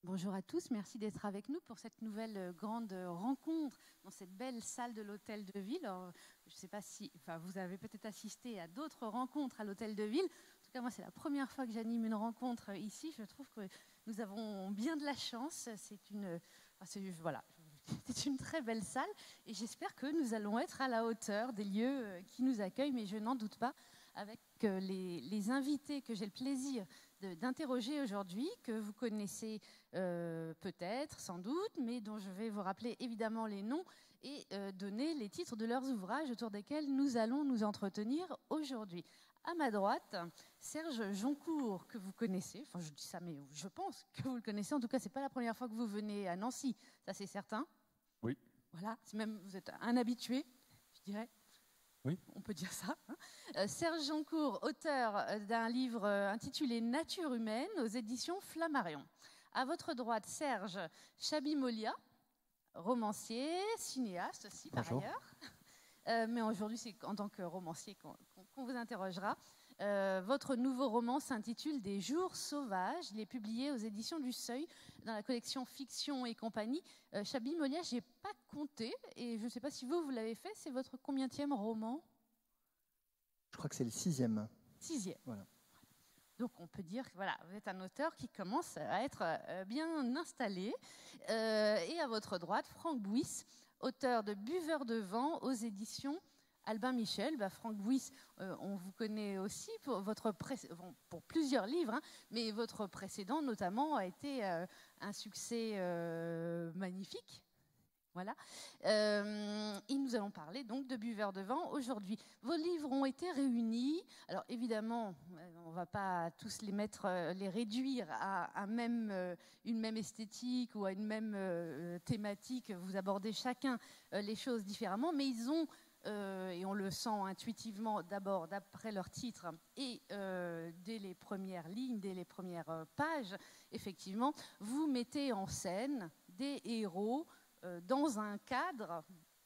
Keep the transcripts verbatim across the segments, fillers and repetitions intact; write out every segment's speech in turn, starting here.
Bonjour à tous, merci d'être avec nous pour cette nouvelle grande rencontre dans cette belle salle de l'Hôtel de Ville. Alors, je ne sais pas si, enfin, vous avez peut-être assisté à d'autres rencontres à l'Hôtel de Ville. En tout cas, moi, c'est la première fois que j'anime une rencontre ici. Je trouve que nous avons bien de la chance. C'est une, c'est, voilà, c'est une très belle salle et j'espère que nous allons être à la hauteur des lieux qui nous accueillent, mais je n'en doute pas, avec les, les invités que j'ai le plaisir d'interroger aujourd'hui, que vous connaissez euh, peut-être, sans doute, mais dont je vais vous rappeler évidemment les noms et euh, donner les titres de leurs ouvrages autour desquels nous allons nous entretenir aujourd'hui. À ma droite, Serge Joncourt, que vous connaissez, enfin je dis ça, mais je pense que vous le connaissez, en tout cas, ce n'est pas la première fois que vous venez à Nancy, ça c'est certain. Oui. Voilà, c'est même, vous êtes un habitué, je dirais. Oui. On peut dire ça. Hein. Euh, Serge Joncourt, auteur d'un livre intitulé Nature humaine aux éditions Flammarion. À votre droite, Serge Chabi-Molia, romancier, cinéaste aussi par Bonjour. ailleurs. Euh, mais aujourd'hui, c'est en tant que romancier qu'on qu'on vous interrogera. Euh, votre nouveau roman s'intitule Des jours sauvages. Il est publié aux éditions du Seuil dans la collection Fiction et compagnie. Euh, Chabi-Molia, je n'ai pas compté et je ne sais pas si vous, vous l'avez fait. C'est votre combienième roman? Je crois que c'est le sixième. Sixième. Voilà. Donc on peut dire que voilà, vous êtes un auteur qui commence à être euh, bien installé. Euh, et à votre droite, Franck Bouys, auteur de Buveur de vent aux éditions Albin Michel. Bah, Franck Bouys, euh, on vous connaît aussi pour, votre pré- bon, pour plusieurs livres, hein, mais votre précédent notamment a été euh, un succès euh, magnifique. Voilà. Euh, et nous allons parler donc de Buveur de vent aujourd'hui. Vos livres ont été réunis. Alors évidemment, on ne va pas tous les mettre, les réduire à, à même, une même esthétique ou à une même euh, thématique. Vous abordez chacun euh, les choses différemment, mais ils ont, euh, et on le sent intuitivement d'abord d'après leur titre et euh, dès les premières lignes, dès les premières pages, effectivement, vous mettez en scène des héros dans un cadre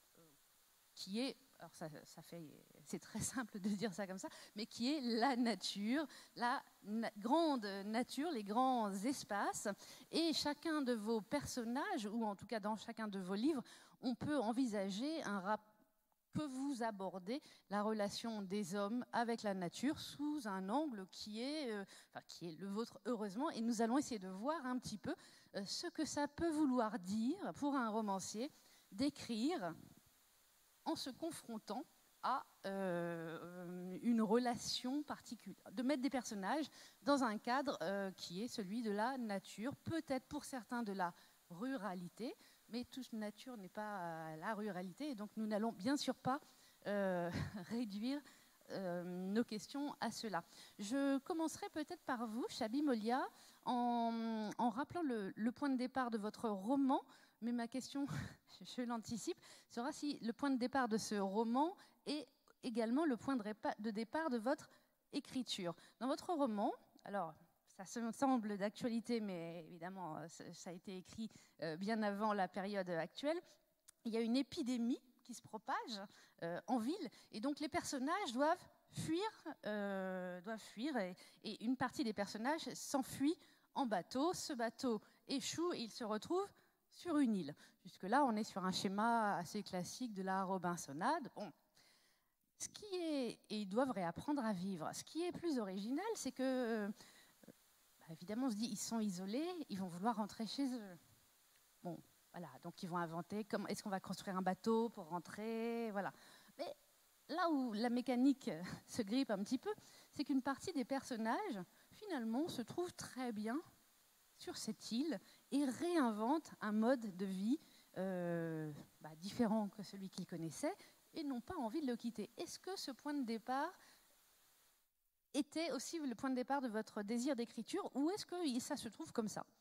qui est, alors ça, ça fait, c'est très simple de dire ça comme ça, mais qui est la nature, la na- grande nature, les grands espaces. Et chacun de vos personnages, ou en tout cas dans chacun de vos livres, on peut envisager un rapport que vous abordez la relation des hommes avec la nature sous un angle qui est, euh, enfin, qui est le vôtre, heureusement, et nous allons essayer de voir un petit peu euh, ce que ça peut vouloir dire pour un romancier d'écrire en se confrontant à euh, une relation particulière, de mettre des personnages dans un cadre euh, qui est celui de la nature, peut-être pour certains de la ruralité, mais toute nature n'est pas la ruralité, et donc nous n'allons bien sûr pas euh, réduire euh, nos questions à cela. Je commencerai peut-être par vous, Chabi-Molia, en, en rappelant le, le point de départ de votre roman, mais ma question, je l'anticipe, sera si le point de départ de ce roman est également le point de, répa- de départ de votre écriture. Dans votre roman, alors... ça semble d'actualité, mais évidemment, ça a été écrit bien avant la période actuelle. Il y a une épidémie qui se propage euh, en ville, et donc les personnages doivent fuir, euh, doivent fuir, et, et une partie des personnages s'enfuit en bateau. Ce bateau échoue et il se retrouve sur une île. Jusque-là, on est sur un schéma assez classique de la Robinsonade. Bon. Ce qui est, et ils doivent réapprendre à vivre. Ce qui est plus original, c'est que euh, Bah, évidemment, on se dit, ils sont isolés, ils vont vouloir rentrer chez eux. Bon, voilà, donc ils vont inventer, comment, est-ce qu'on va construire un bateau pour rentrer, voilà. Mais là où la mécanique se grippe un petit peu, c'est qu'une partie des personnages, finalement, se trouve très bien sur cette île et réinvente un mode de vie euh, bah, différent que celui qu'ils connaissaient et n'ont pas envie de le quitter. Est-ce que ce point de départ était aussi le point de départ de votre désir d'écriture, ou est-ce que ça se trouve comme ça?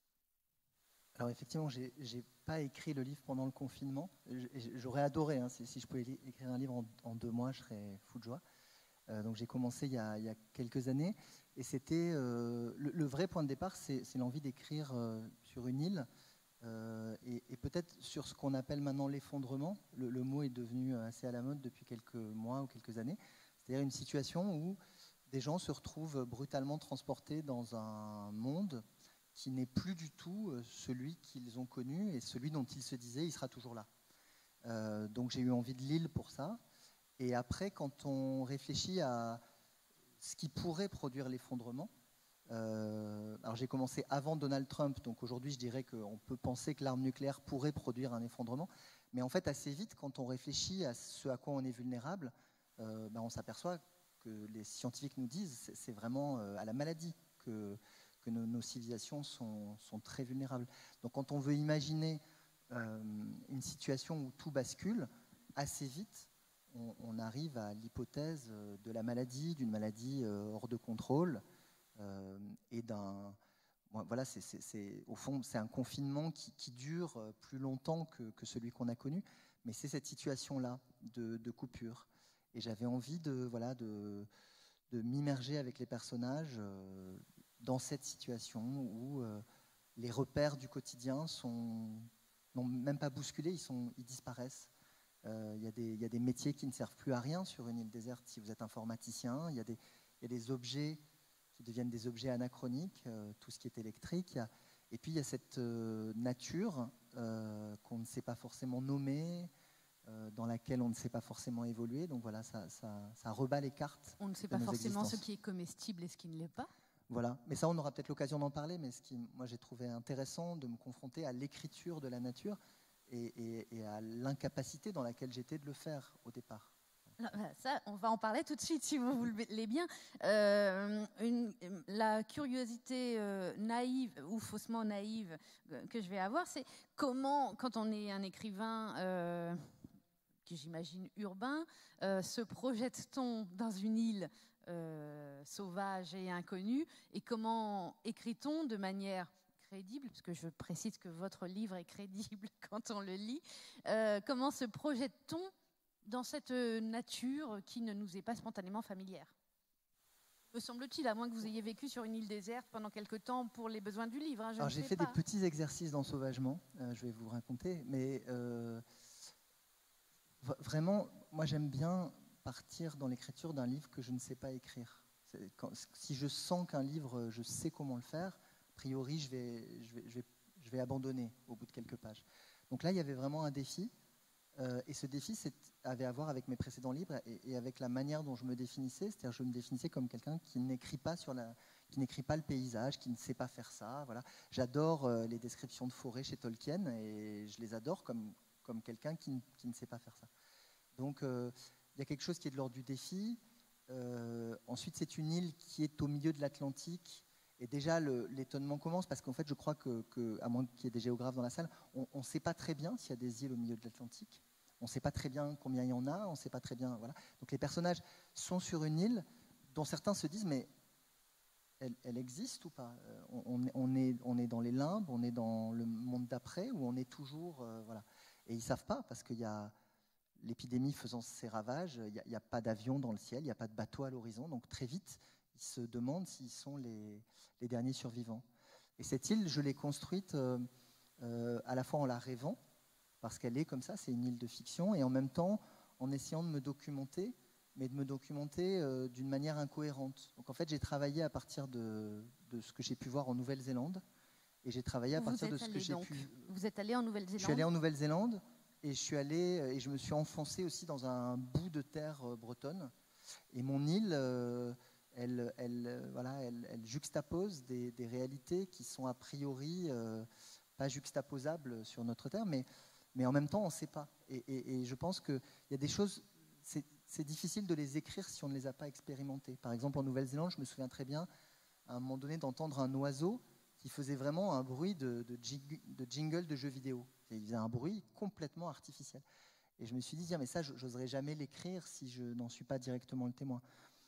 Alors effectivement, j'ai n'ai pas écrit le livre pendant le confinement. J'aurais adoré, hein, si, si je pouvais écrire un livre en, en deux mois, je serais fou de joie. Euh, donc j'ai commencé il y, a, il y a quelques années, et c'était euh, le, le vrai point de départ, c'est l'envie d'écrire euh, sur une île, euh, et, et peut-être sur ce qu'on appelle maintenant l'effondrement. Le, le mot est devenu assez à la mode depuis quelques mois ou quelques années. C'est-à-dire une situation où des gens se retrouvent brutalement transportés dans un monde qui n'est plus du tout celui qu'ils ont connu et celui dont ils se disaient il sera toujours là. Euh, donc j'ai eu envie de l'île pour ça. Et après, quand on réfléchit à ce qui pourrait produire l'effondrement, euh, alors j'ai commencé avant Donald Trump, donc aujourd'hui je dirais qu'on peut penser que l'arme nucléaire pourrait produire un effondrement, mais en fait assez vite, quand on réfléchit à ce à quoi on est vulnérable, euh, ben on s'aperçoit que les scientifiques nous disent c'est vraiment à la maladie que, que nos, nos civilisations sont, sont très vulnérables. Donc quand on veut imaginer euh, une situation où tout bascule, assez vite, on, on arrive à l'hypothèse de la maladie, d'une maladie euh, hors de contrôle, euh, et d'un... Voilà, c'est, c'est, c'est, au fond, c'est un confinement qui, qui dure plus longtemps que, que celui qu'on a connu, mais c'est cette situation-là de, de coupure. Et j'avais envie de, voilà, de, de m'immerger avec les personnages euh, dans cette situation où euh, les repères du quotidien sont, n'ont même pas bousculé, ils, sont, ils disparaissent. Il euh, y, y a des métiers qui ne servent plus à rien sur une île déserte si vous êtes informaticien. Il y, y a des objets qui deviennent des objets anachroniques, euh, tout ce qui est électrique. Y a, et puis il y a cette euh, nature euh, qu'on ne sait pas forcément nommer, euh, dans laquelle on ne sait pas forcément évoluer. Donc voilà, ça, ça, ça rebat les cartes. On ne sait pas forcément existences. ce qui est comestible et ce qui ne l'est pas. Voilà, mais ça on aura peut-être l'occasion d'en parler, mais ce qui, moi j'ai trouvé intéressant de me confronter à l'écriture de la nature et, et, et à l'incapacité dans laquelle j'étais de le faire au départ. Ça, on va en parler tout de suite, si vous voulez bien. Euh, une, la curiosité euh, naïve ou faussement naïve que je vais avoir, c'est comment, quand on est un écrivain, euh, que j'imagine urbain, euh, se projette-t-on dans une île euh, sauvage et inconnue, et comment écrit-on de manière crédible, parce que je précise que votre livre est crédible quand on le lit, euh, comment se projette-t-on dans cette nature qui ne nous est pas spontanément familière? Me semble-t-il, à moins que vous ayez vécu sur une île déserte pendant quelque temps pour les besoins du livre. Hein, je Alors ne j'ai sais fait pas. des petits exercices d'ensauvagement, euh, je vais vous raconter, mais euh, vraiment, moi j'aime bien partir dans l'écriture d'un livre que je ne sais pas écrire. Quand, si je sens qu'un livre, je sais comment le faire, a priori je vais, je vais, je vais, je vais abandonner au bout de quelques pages. Donc là, il y avait vraiment un défi. Euh, et ce défi avait à voir avec mes précédents livres et, et avec la manière dont je me définissais. C'est-à-dire je me définissais comme quelqu'un qui n'écrit pas sur la, qui n'écrit pas le paysage, qui ne sait pas faire ça. Voilà. J'adore euh, les descriptions de forêt chez Tolkien et je les adore comme, comme quelqu'un qui, qui ne sait pas faire ça. Donc euh, il y a quelque chose qui est de l'ordre du défi. Euh, ensuite, c'est une île qui est au milieu de l'Atlantique. Et déjà, le, l'étonnement commence parce qu'en fait, je crois que, que à moins qu'il y ait des géographes dans la salle, on ne sait pas très bien s'il y a des îles au milieu de l'Atlantique. On ne sait pas très bien combien il y en a. On sait pas très bien. Voilà. Donc les personnages sont sur une île dont certains se disent mais elle, elle existe ou pas? on, on, est, on est dans les limbes, on est dans le monde d'après ou on est toujours euh, voilà. Et ils savent pas parce qu'il y a l'épidémie faisant ses ravages. Il n'y a, a pas d'avion dans le ciel, il n'y a pas de bateau à l'horizon. Donc très vite, ils se demandent s'ils sont les, les derniers survivants. Et cette île, je l'ai construite euh, euh, à la fois en la rêvant, parce qu'elle est comme ça, c'est une île de fiction, et en même temps en essayant de me documenter, mais de me documenter euh, d'une manière incohérente. Donc en fait, j'ai travaillé à partir de, de ce que j'ai pu voir en Nouvelle-Zélande, et j'ai travaillé à Vous partir de êtes ce allé que j'ai donc. pu... Vous êtes allé en Nouvelle-Zélande? Je suis allé en Nouvelle-Zélande, et je suis allé, et je me suis enfoncé aussi dans un bout de terre euh, bretonne, et mon île... Euh, Elle, elle, voilà, elle, elle juxtapose des, des réalités qui sont a priori euh, pas juxtaposables sur notre terre, mais, mais en même temps, on ne sait pas. Et, et, et je pense qu'il y a des choses, c'est, c'est difficile de les écrire si on ne les a pas expérimentées. Par exemple, en Nouvelle-Zélande, je me souviens très bien, à un moment donné, d'entendre un oiseau qui faisait vraiment un bruit de, de, jig, de jingle de jeux vidéo. Il faisait un bruit complètement artificiel. Et je me suis dit, mais ça, je n'oserais jamais l'écrire si je n'en suis pas directement le témoin.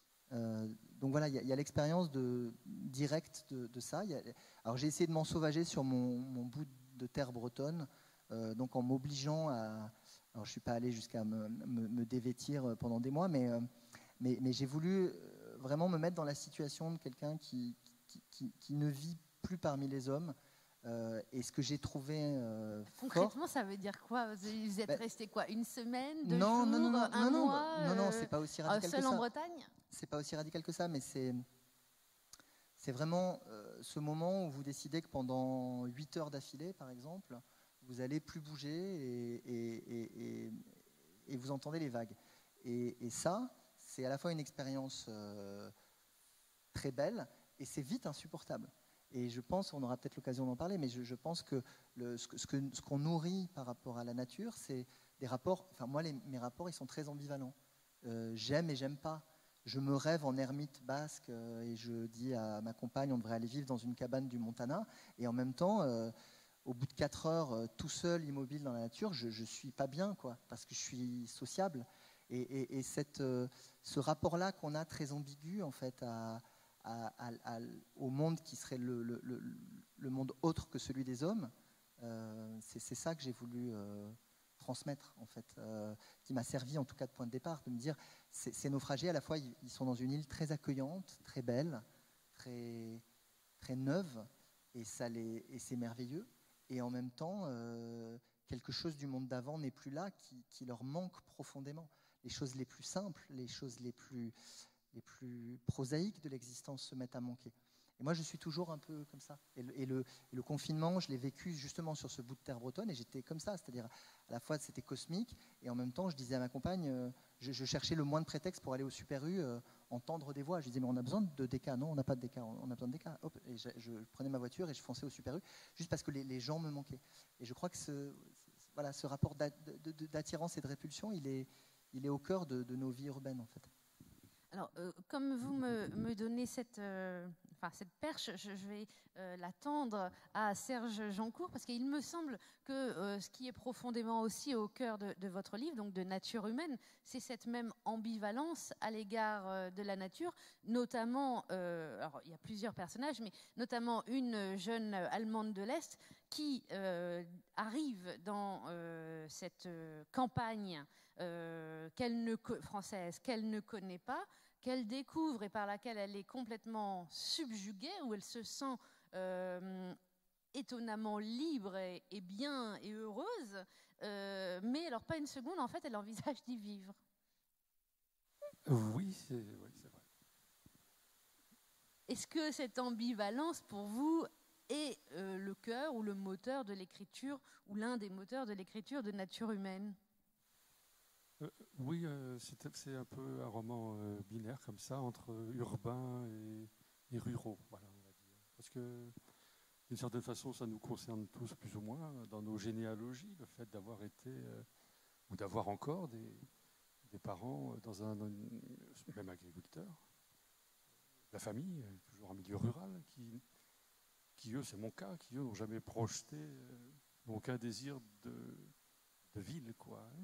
Euh, donc voilà, il y a, a l'expérience de, directe de, de ça. Y a, alors j'ai essayé de m'ensauvager sur mon, mon bout de terre bretonne, euh, donc en m'obligeant à... Alors je ne suis pas allé jusqu'à me, me, me dévêtir pendant des mois, mais, euh, mais, mais j'ai voulu vraiment me mettre dans la situation de quelqu'un qui, qui, qui, qui ne vit plus parmi les hommes. Euh, et ce que j'ai trouvé euh, concrètement, fort, ça veut dire quoi? Vous êtes ben, resté quoi? Une semaine, deux non, jours, non, non, non, un non, mois non, non, euh, c'est pas aussi radical seul que en ça. Bretagne? C'est pas aussi radical que ça, mais c'est c'est vraiment euh, ce moment où vous décidez que pendant huit heures d'affilée, par exemple, vous allez plus bouger et, et, et, et, et vous entendez les vagues. Et, et ça, c'est à la fois une expérience euh, très belle et c'est vite insupportable. Et je pense, on aura peut-être l'occasion d'en parler, mais je, je pense que le, ce, ce, que ce qu'on nourrit par rapport à la nature, c'est des rapports, enfin moi, les, mes rapports, ils sont très ambivalents. Euh, j'aime et j'aime pas. Je me rêve en ermite basque euh, et je dis à ma compagne, on devrait aller vivre dans une cabane du Montana. Et en même temps, euh, au bout de quatre heures, euh, tout seul, immobile dans la nature, je ne suis pas bien, quoi, parce que je suis sociable. Et, et, et cette, euh, ce rapport-là qu'on a très ambigu, en fait, à, à, à, à, au monde qui serait le, le, le, le monde autre que celui des hommes, euh, c'est, c'est ça que j'ai voulu euh, transmettre, en fait, euh, qui m'a servi, en tout cas, de point de départ, de me dire, ces, ces naufragés, à la fois, ils, ils sont dans une île très accueillante, très belle, très, très neuve, et, ça les, et c'est merveilleux. Et en même temps, euh, quelque chose du monde d'avant n'est plus là, qui, qui leur manque profondément. Les choses les plus simples, les choses les plus, les plus prosaïques de l'existence se mettent à manquer. Et moi, je suis toujours un peu comme ça. Et le, et le, et le confinement, je l'ai vécu justement sur ce bout de terre bretonne, et j'étais comme ça, c'est-à-dire à la fois c'était cosmique, et en même temps, je disais à ma compagne, euh, je, je cherchais le moins de prétexte pour aller au Super U, euh, entendre des voix. Je disais, mais on a besoin de D K. Non, on n'a pas de D K, on a besoin de D K. Hop, et je, je prenais ma voiture et je fonçais au Super U, juste parce que les, les gens me manquaient. Et je crois que ce, voilà, ce rapport d'attirance et de répulsion, il est, il est au cœur de, de nos vies urbaines, en fait. Alors, euh, comme vous me, me donnez cette, euh, enfin, cette perche, je, je vais euh, la tendre à Serge Jancourt, parce qu'il me semble que euh, ce qui est profondément aussi au cœur de, de votre livre, donc de nature humaine, c'est cette même ambivalence à l'égard euh, de la nature, notamment, euh, alors il y a plusieurs personnages, mais notamment une jeune Allemande de l'Est qui euh, arrive dans euh, cette euh, campagne euh, qu'elle ne, française qu'elle ne connaît pas, qu'elle découvre et par laquelle elle est complètement subjuguée, où elle se sent euh, étonnamment libre et, et bien et heureuse, euh, mais alors pas une seconde, en fait, elle envisage d'y vivre. Oui, c'est, oui, c'est vrai. Est-ce que cette ambivalence, pour vous, est euh, le cœur ou le moteur de l'écriture, ou l'un des moteurs de l'écriture de nature humaine ? Euh, oui, euh, c'est, c'est un peu un roman euh, binaire comme ça, entre urbains et, et ruraux, voilà, on va dire. Parce que, d'une certaine façon, ça nous concerne tous plus ou moins dans nos généalogies, le fait d'avoir été, euh, ou d'avoir encore des, des parents dans un, un même agriculteur, la famille, toujours en milieu rural, qui, qui eux, c'est mon cas, qui eux n'ont jamais projeté, euh, n'ont aucun désir de, de ville, quoi. Hein.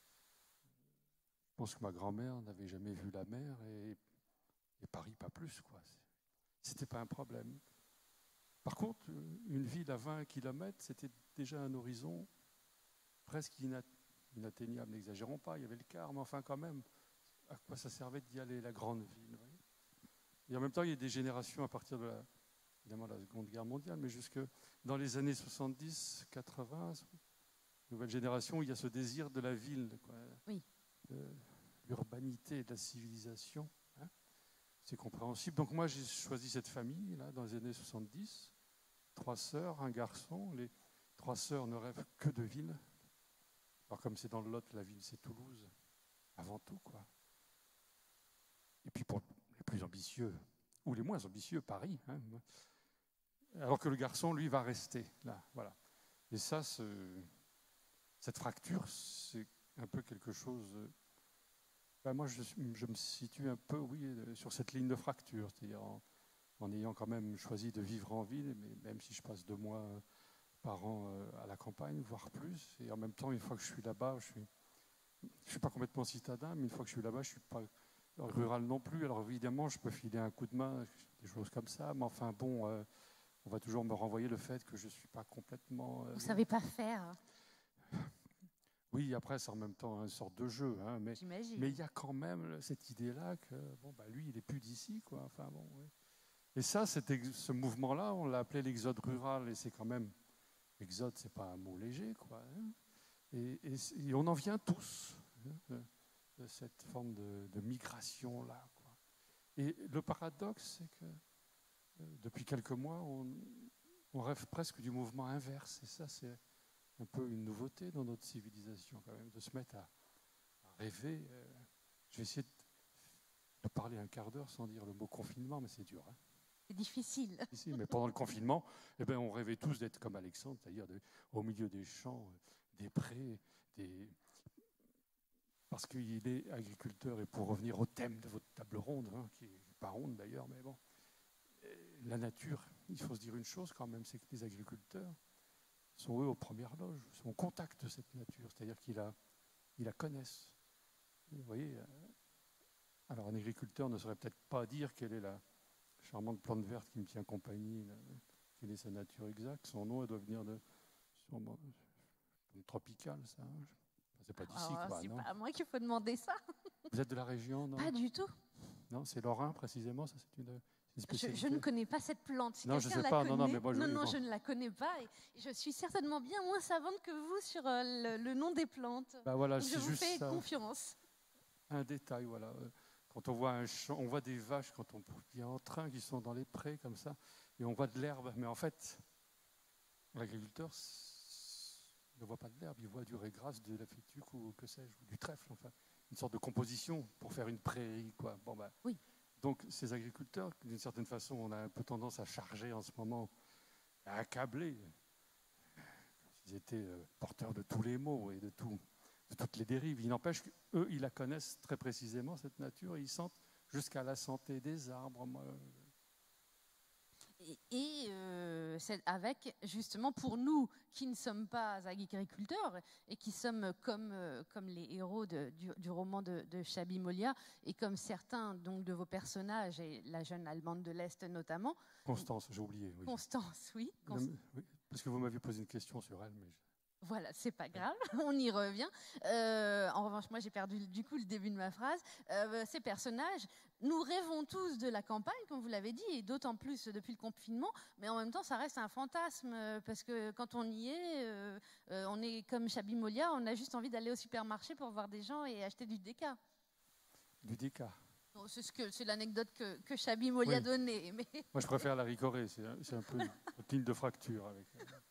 Je pense que ma grand-mère n'avait jamais vu la mer et, et Paris pas plus, quoi. C'était pas un problème. Par contre, une ville à vingt kilomètres, c'était déjà un horizon presque inatteignable, n'exagérons pas, il y avait le quart, mais enfin quand même, à quoi ça servait d'y aller, la grande ville, oui. Et en même temps, il y a des générations à partir de la, évidemment, la Seconde Guerre mondiale, mais jusque dans les années soixante-dix, quatre-vingts, nouvelle génération, où il y a ce désir de la ville, quoi. Oui. De l'urbanité, de la civilisation. Hein. C'est compréhensible. Donc moi, j'ai choisi cette famille, là, dans les années soixante-dix. Trois sœurs, un garçon. Les trois sœurs ne rêvent que de ville. Alors comme c'est dans le Lot, la ville, c'est Toulouse, avant tout, quoi. Et puis pour les plus ambitieux, ou les moins ambitieux, Paris. Hein. Alors que le garçon, lui, va rester là, voilà. Et ça, ce, cette fracture, c'est un peu quelque chose... Ben moi, je, je me situe un peu, oui, sur cette ligne de fracture, c'est-à-dire en, en ayant quand même choisi de vivre en ville, mais même si je passe deux mois par an à la campagne, voire plus, et en même temps, une fois que je suis là-bas, je suis, je suis pas complètement citadin, mais une fois que je suis là-bas, je suis pas rural non plus. Alors évidemment, je peux filer un coup de main, des choses comme ça, mais enfin bon, euh, on va toujours me renvoyer le fait que je suis pas complètement... Euh, Vous savez pas faire. Oui, après, c'est en même temps une sorte de jeu, hein, mais J'imagine. mais il y a quand même cette idée-là que bon, bah, lui, il n'est plus d'ici, quoi. Enfin, bon, oui. Et ça, c'était, ce mouvement-là, on l'a appelé l'exode rural, et c'est quand même, exode, c'est pas un mot léger, quoi. Hein. Et, et, et on en vient tous, hein, de, de cette forme de, de migration-là, quoi. Et le paradoxe, c'est que euh, depuis quelques mois, on, on rêve presque du mouvement inverse. Et ça, c'est un peu une nouveauté dans notre civilisation, quand même, de se mettre à, à rêver. Euh, je vais essayer de, de parler un quart d'heure sans dire le mot confinement, mais c'est dur. Hein. C'est difficile. Ici, mais pendant le confinement, eh ben, on rêvait tous d'être comme Alexandre, c'est-à-dire de, au milieu des champs, des prés, des... parce qu'il est agriculteur. Et pour revenir au thème de votre table ronde, hein, qui n'est pas ronde d'ailleurs, mais bon, la nature, il faut se dire une chose quand même, c'est que les agriculteurs sont eux aux premières loges, sont au contact de cette nature, c'est-à-dire qu'ils la, ils la connaissent. Vous voyez, alors un agriculteur ne saurait peut-être pas dire quelle est la charmante plante verte qui me tient compagnie, là, quelle est sa nature exacte. Son nom, elle doit venir de sûrement, tropical, ça. Hein. C'est pas d'ici, Oh, quoi, c'est non? pas à moi qu'il faut demander ça. Vous êtes de la région, non? Pas du tout. Non, c'est Lorrain, précisément, ça c'est une, une Je, spécialité. je ne connais pas cette plante. Si non, je quelqu'un sais la pas. connaît, non, non, mais moi, je, non, non, bon. je ne la connais pas. Et je suis certainement bien moins savante que vous sur euh, le, le nom des plantes. Bah voilà, Donc je c'est vous juste fais ça. confiance. Un détail, voilà. Quand on voit un champ, on voit des vaches quand on vient en train qui sont dans les prés comme ça, et on voit de l'herbe. Mais en fait, l'agriculteur ne voit pas de l'herbe, il voit du régras, de la fétuque ou que sais-je, ou du trèfle, enfin, une sorte de composition pour faire une prairie, quoi. Bon ben. Oui. Donc ces agriculteurs, d'une certaine façon, on a un peu tendance à charger en ce moment, à accabler. Ils étaient porteurs de tous les maux et de tout. de toutes les dérives. Il n'empêche qu'eux, ils la connaissent très précisément, cette nature, et ils sentent jusqu'à la santé des arbres. Moi. Et, et euh, c'est avec, justement, pour nous qui ne sommes pas agriculteurs et qui sommes comme, euh, comme les héros de, du, du roman de, de Chabi Molia et comme certains donc, de vos personnages, et la jeune Allemande de l'Est notamment. Constance, j'ai oublié. Oui. Constance, oui. Constance. Non, oui. Parce que vous m'aviez posé une question sur elle, mais... Voilà, c'est pas grave, on y revient. Euh, en revanche, moi, j'ai perdu du coup le début de ma phrase. Euh, ces personnages, nous rêvons tous de la campagne, comme vous l'avez dit, et d'autant plus depuis le confinement, mais en même temps, ça reste un fantasme, parce que quand on y est, euh, euh, on est comme Chabi Molia, on a juste envie d'aller au supermarché pour voir des gens et acheter du déca. Du déca. Bon, c'est, ce que, c'est l'anecdote que, que Chabi Molia oui. donnait. Mais... Moi, je préfère la ricorée, c'est, c'est un peu une ligne de fracture avec...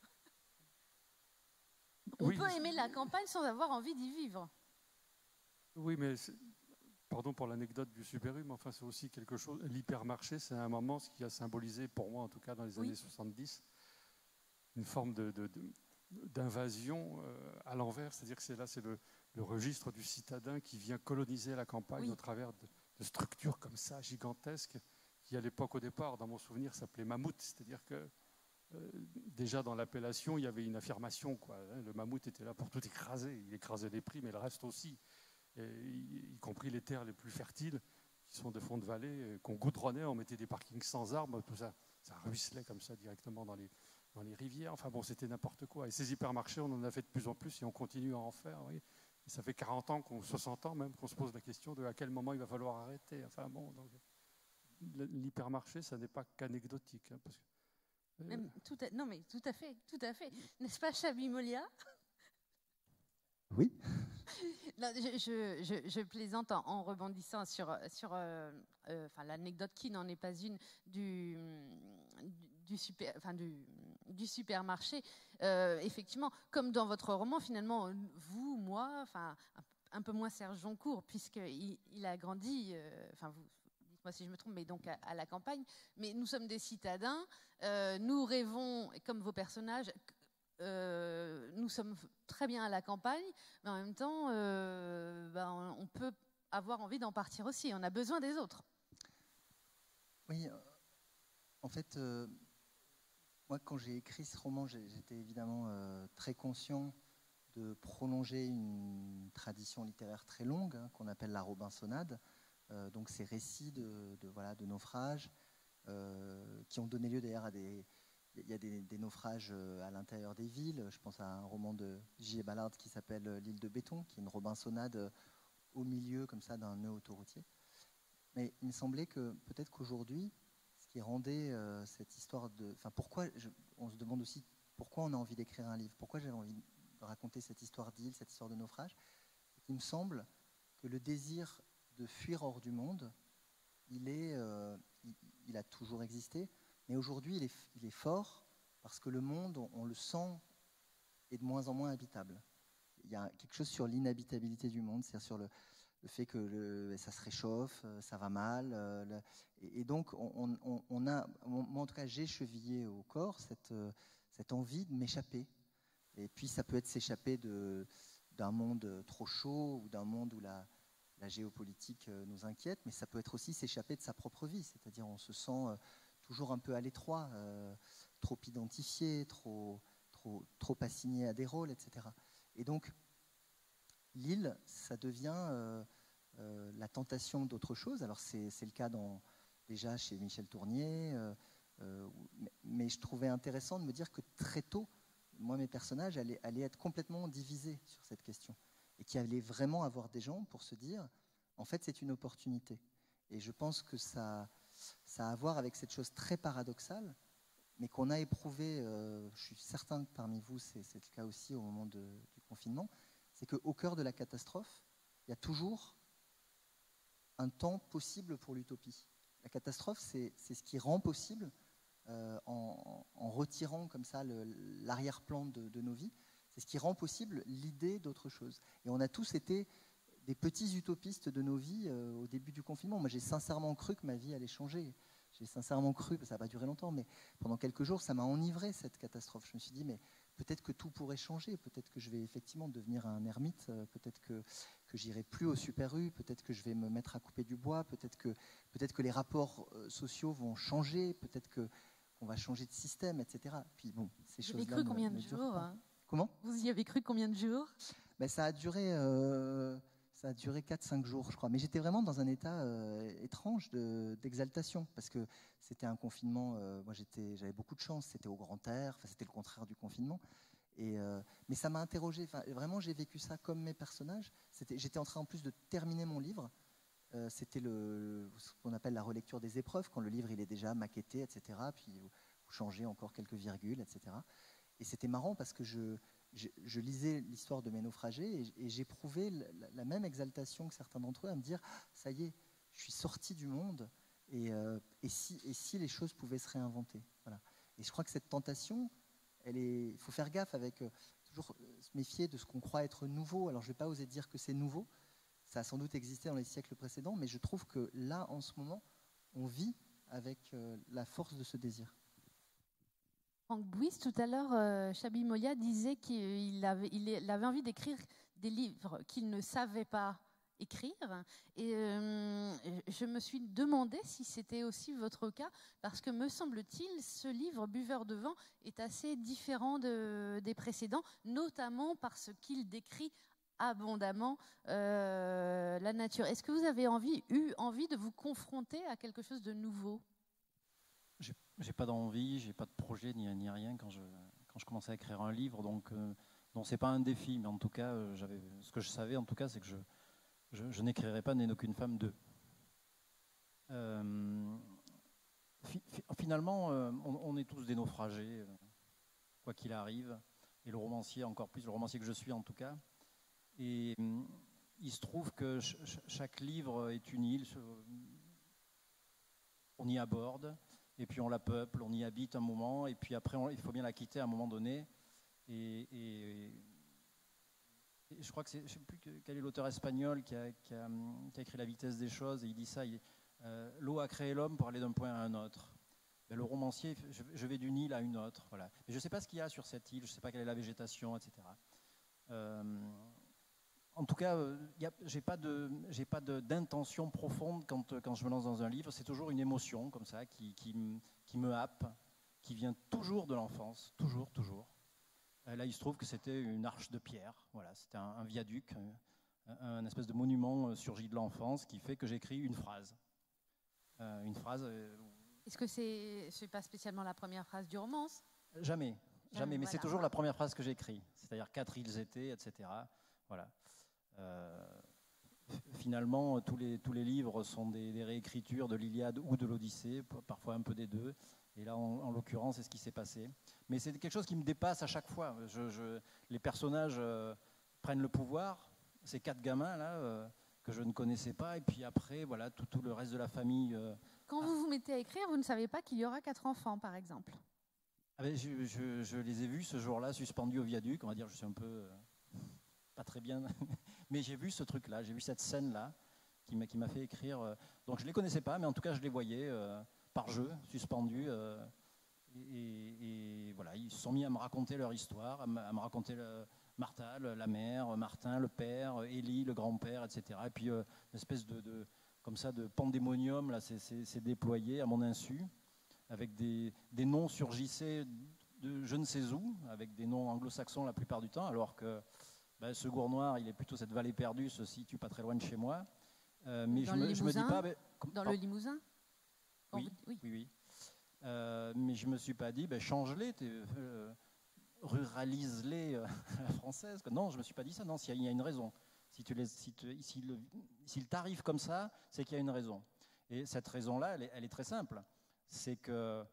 On oui, peut aimer la campagne sans avoir envie d'y vivre. Oui, mais pardon pour l'anecdote du Super U, mais enfin c'est aussi quelque chose. L'hypermarché, c'est un moment ce qui a symbolisé, pour moi en tout cas dans les oui. années soixante-dix, une forme de, de, de, d'invasion euh, à l'envers. C'est-à-dire que c'est là, c'est le, le registre du citadin qui vient coloniser la campagne oui. au travers de, de structures comme ça, gigantesques, qui à l'époque, au départ, dans mon souvenir, s'appelaient mammouths. C'est-à-dire que Euh, déjà dans l'appellation, il y avait une affirmation, quoi. Le mammouth était là pour tout écraser. Il écrasait les prix, mais le reste aussi, et, y, y compris les terres les plus fertiles, qui sont de fond de vallée, qu'on goudronnait, on mettait des parkings sans arbres, tout ça, ça ruisselait comme ça directement dans les, dans les rivières. Enfin bon, c'était n'importe quoi. Et ces hypermarchés, on en a fait de plus en plus et on continue à en faire. Oui. Et ça fait quarante ans, qu'on, soixante ans même, qu'on se pose la question de à quel moment il va falloir arrêter. Enfin bon, donc, l'hypermarché, ça n'est pas qu'anecdotique, hein, parce que Même, tout à, non mais tout à fait, tout à fait. N'est-ce pas, Chabi Molia? Oui. Non, je, je, je, je plaisante en, en rebondissant sur, sur euh, euh, enfin, l'anecdote qui n'en est pas une du, du, super, enfin, du, du supermarché. Euh, effectivement, comme dans votre roman, finalement, vous, moi, enfin, un, un peu moins Serge Joncourt, puisqu'il il a grandi, euh, enfin, vous. Moi, si je me trompe, mais donc à, à la campagne. Mais nous sommes des citadins, euh, nous rêvons, comme vos personnages, euh, nous sommes très bien à la campagne, mais en même temps, euh, ben, on, on peut avoir envie d'en partir aussi. On a besoin des autres. Oui, euh, en fait, euh, moi, quand j'ai écrit ce roman, j'ai, j'étais évidemment euh, très conscient de prolonger une tradition littéraire très longue, hein, qu'on appelle la Robinsonade. Euh, donc ces récits de, de, voilà, de naufrages euh, qui ont donné lieu d'ailleurs à des... Il y a des, des naufrages à l'intérieur des villes. Je pense à un roman de J. Ballard qui s'appelle L'île de béton, qui est une Robinsonade au milieu comme ça d'un nœud autoroutier. Mais il me semblait que peut-être qu'aujourd'hui, ce qui rendait euh, cette histoire de... Enfin, pourquoi, je, on se demande aussi pourquoi on a envie d'écrire un livre, pourquoi j'avais envie de raconter cette histoire d'île, cette histoire de naufrage. Il me semble que le désir de fuir hors du monde, il, est, euh, il, il a toujours existé, Mais aujourd'hui, il est, il est fort parce que le monde, on, on le sent, est de moins en moins habitable. Il y a quelque chose sur l'inhabitabilité du monde, c'est-à-dire sur le, le fait que le, ça se réchauffe, ça va mal. Euh, le, et, et donc, on, on, on a, moi en tout cas, j'ai chevillé au corps cette, cette envie de m'échapper. Et puis, ça peut être s'échapper de, d'un monde trop chaud ou d'un monde où la, la géopolitique nous inquiète, mais ça peut être aussi s'échapper de sa propre vie. C'est-à-dire, on se sent toujours un peu à l'étroit, euh, trop identifié, trop, trop, trop assigné à des rôles, et cetera. Et donc, l'île, ça devient euh, euh, la tentation d'autre chose. Alors, c'est, c'est le cas dans, déjà chez Michel Tournier, euh, euh, mais, mais je trouvais intéressant de me dire que très tôt, moi, mes personnages allaient, allaient être complètement divisés sur cette question et qu'il allait vraiment avoir des gens pour se dire, en fait, c'est une opportunité. Et je pense que ça, ça a à voir avec cette chose très paradoxale, mais qu'on a éprouvé, euh, je suis certain que parmi vous, c'est, c'est le cas aussi au moment de, du confinement, c'est qu'au cœur de la catastrophe, il y a toujours un temps possible pour l'utopie. La catastrophe, c'est, c'est ce qui rend possible, euh, en, en retirant comme ça le, l'arrière-plan de, de nos vies, c'est ce qui rend possible l'idée d'autre chose. Et on a tous été des petits utopistes de nos vies euh, au début du confinement. Moi, j'ai sincèrement cru que ma vie allait changer. J'ai sincèrement cru, ça n'a pas duré longtemps, mais pendant quelques jours, ça m'a enivré, cette catastrophe. Je me suis dit, mais peut-être que tout pourrait changer, peut-être que je vais effectivement devenir un ermite, peut-être que, que j'irai plus au Super U, peut-être que je vais me mettre à couper du bois, peut-être que, peut-être que les rapports sociaux vont changer, peut-être que, qu'on va changer de système, et cetera. Puis bon, ces choses-là. Vous y avez cru me, combien me de jours hein Comment ? Vous y avez cru combien de jours ben, ça a duré... Euh, Ça a duré quatre cinq jours, je crois. Mais j'étais vraiment dans un état euh, étrange de, d'exaltation, parce que c'était un confinement, euh, moi j'étais, j'avais beaucoup de chance, c'était au grand air, enfin, c'était le contraire du confinement. Et, euh, mais ça m'a interrogé, enfin, vraiment j'ai vécu ça comme mes personnages. C'était, j'étais en train en plus de terminer mon livre, euh, c'était le, ce qu'on appelle la relecture des épreuves, quand le livre il est déjà maquetté, et cetera. Puis vous, vous changez encore quelques virgules, et cetera. Et c'était marrant parce que je... Je, je lisais l'histoire de mes naufragés et, et j'éprouvais la, la même exaltation que certains d'entre eux à me dire « ça y est, je suis sorti du monde et, euh, et, si, et si les choses pouvaient se réinventer ?» Voilà. Et je crois que cette tentation, il faut faire gaffe avec, euh, toujours se méfier de ce qu'on croit être nouveau. Alors je ne vais pas oser dire que c'est nouveau, ça a sans doute existé dans les siècles précédents, mais je trouve que là, en ce moment, on vit avec euh, la force de ce désir. Franck Bouys, tout à l'heure, euh, Chabi Molia disait qu'il avait, il avait envie d'écrire des livres qu'il ne savait pas écrire. Et euh, je me suis demandé si c'était aussi votre cas, parce que me semble-t-il, ce livre, Buveur de vent, est assez différent de, des précédents, notamment parce qu'il décrit abondamment euh, la nature. Est-ce que vous avez envie, eu envie de vous confronter à quelque chose de nouveau ? J'ai, j'ai pas d'envie, j'ai pas de projet ni, ni rien quand je, quand je commençais à écrire un livre, donc euh, non, c'est pas un défi, mais en tout cas, euh, j'avais, ce que je savais en tout cas, c'est que je, je, je n'écrirais pas N'est aucune femme deux. Euh, fi, finalement, euh, on, on est tous des naufragés, euh, quoi qu'il arrive, et le romancier encore plus, le romancier que je suis en tout cas. Et euh, il se trouve que ch- ch- chaque livre est une île, on y aborde. Et puis on la peuple, on y habite un moment, et puis après on, il faut bien la quitter à un moment donné. Et, et, et je crois que c'est, je ne sais plus quel est l'auteur espagnol qui a, qui, a, qui a écrit La vitesse des choses, et il dit ça, il, euh, l'eau a créé l'homme pour aller d'un point à un autre. Ben, le romancier, je, je vais d'une île à une autre. Voilà. Mais je ne sais pas ce qu'il y a sur cette île, je ne sais pas quelle est la végétation, et cetera. Euh, En tout cas, je n'ai pas, de, j'ai pas de, d'intention profonde quand, quand je me lance dans un livre. C'est toujours une émotion comme ça qui, qui, qui me happe, qui vient toujours de l'enfance, toujours, toujours. Et là, il se trouve que c'était une arche de pierre. Voilà, c'était un, un viaduc, un, un espèce de monument surgi de l'enfance qui fait que j'écris une phrase. Euh, une phrase. Euh, Est-ce que c'est, c'est pas spécialement la première phrase du roman ? Jamais, jamais. Mais voilà. C'est toujours la première phrase que j'écris. C'est-à-dire quatre îles étaient, et cetera. Voilà. Euh, finalement, tous les, tous les livres sont des, des réécritures de l'Iliade ou de l'Odyssée, parfois un peu des deux. Et là, en, en l'occurrence, c'est ce qui s'est passé. Mais c'est quelque chose qui me dépasse à chaque fois. Je, je, les personnages euh, prennent le pouvoir. Ces quatre gamins là, euh, que je ne connaissais pas. Et puis après, voilà, tout, tout le reste de la famille. Euh, Quand vous vous mettez à écrire, vous ne savez pas qu'il y aura quatre enfants, par exemple. Ah ben, je, je, je les ai vus ce jour-là, suspendus au viaduc. On va dire, je suis un peu euh, pas très bien, mais j'ai vu ce truc-là, j'ai vu cette scène-là qui m'a qui m'a fait écrire. Euh, donc je les connaissais pas, mais en tout cas je les voyais euh, par jeu, suspendus. Euh, et, et voilà, ils se sont mis à me raconter leur histoire, à me, à me raconter le, Martha, le, la mère, Martin, le père, Élie, le grand-père, et cetera. Et puis euh, une espèce de, de comme ça de pandémonium là, s'est déployé à mon insu, avec des, des noms surgissaient de je ne sais où, avec des noms anglo-saxons la plupart du temps, alors que ben, ce gour noir, il est plutôt cette vallée perdue, se situe pas très loin de chez moi. Euh, mais dans je me, je me dis pas... Ben, dans oh, le Limousin oui, vous, oui, oui, oui. Euh, mais je me suis pas dit, ben, change-les, euh, ruralise-les euh, à la française. Non, je me suis pas dit ça, non, il y, y a une raison. Si tu les, si tu, si le, s'il t'arrive comme ça, c'est qu'il y a une raison. Et cette raison-là, elle est, elle est très simple. C'est que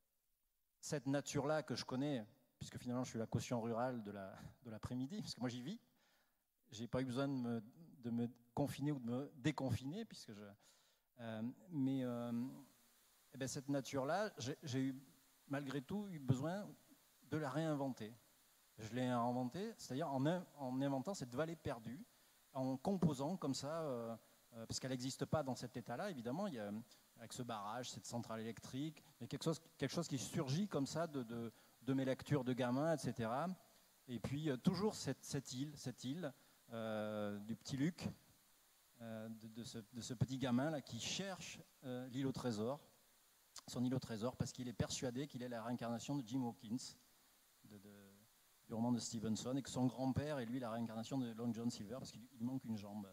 cette nature-là que je connais, puisque finalement je suis la caution rurale de la, de l'après-midi, parce que moi j'y vis, j'ai pas eu besoin de me, de me confiner ou de me déconfiner, puisque je, euh, mais euh, eh ben cette nature-là, j'ai eu malgré tout eu besoin de la réinventer. Je l'ai inventée, c'est-à-dire en, en inventant cette vallée perdue, en composant comme ça, euh, euh, parce qu'elle n'existe pas dans cet état-là, évidemment, il y a, avec ce barrage, cette centrale électrique, il y a quelque chose, quelque chose qui surgit comme ça de, de, de mes lectures de gamin, et cetera. Et puis euh, toujours cette, cette île, cette île euh, du petit Luc, euh, de, de, ce, de ce petit gamin là qui cherche euh, l'île au trésor, son île au trésor, parce qu'il est persuadé qu'il est la réincarnation de Jim Hawkins, de, de, du roman de Stevenson, et que son grand-père est lui la réincarnation de Long John Silver, parce qu'il manque une jambe.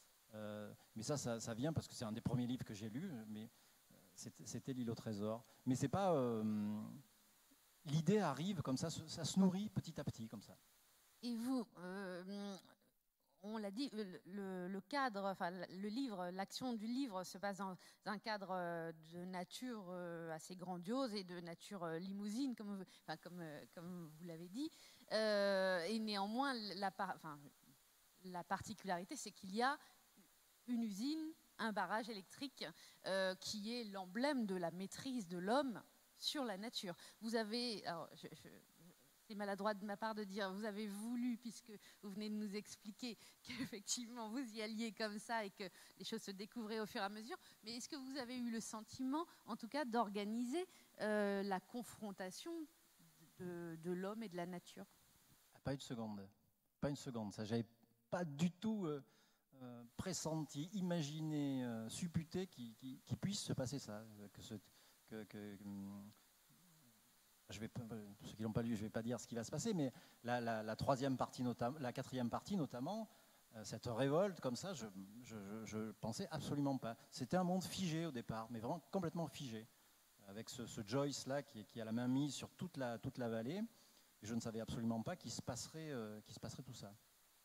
Euh, mais ça, ça, ça vient parce que c'est un des premiers livres que j'ai lu, mais c'était l'île au trésor. Mais c'est pas... Euh, l'idée arrive comme ça, ça se nourrit petit à petit comme ça. Et vous, euh, on l'a dit, le, le, le cadre, enfin le livre, l'action du livre se passe dans un cadre de nature assez grandiose et de nature limousine, comme, enfin, comme, comme vous l'avez dit. Euh, et néanmoins, la, enfin, la particularité, c'est qu'il y a une usine, un barrage électrique euh, qui est l'emblème de la maîtrise de l'homme sur la nature. Vous avez, alors, je, je, c'est maladroit de ma part de dire, vous avez voulu, puisque vous venez de nous expliquer qu'effectivement vous y alliez comme ça et que les choses se découvraient au fur et à mesure, mais est-ce que vous avez eu le sentiment, en tout cas, d'organiser euh, la confrontation de, de l'homme et de la nature? Pas une seconde, pas une seconde, ça j'avais pas du tout... Euh... Euh, pressenti, imaginé, euh, supputé qu'il qui, qui puisse se passer ça. Que ce, que, que, hum, je vais, pour ceux qui l'ont pas lu, je ne vais pas dire ce qui va se passer, mais la, la, la troisième partie, la quatrième partie notamment, euh, cette révolte comme ça, je je, je pensais absolument pas. C'était un monde figé au départ, mais vraiment complètement figé, avec ce, ce Joyce là qui, qui a la main mise sur toute la, toute la vallée. Et je ne savais absolument pas qu'il se passerait, euh, qu'il se passerait tout ça.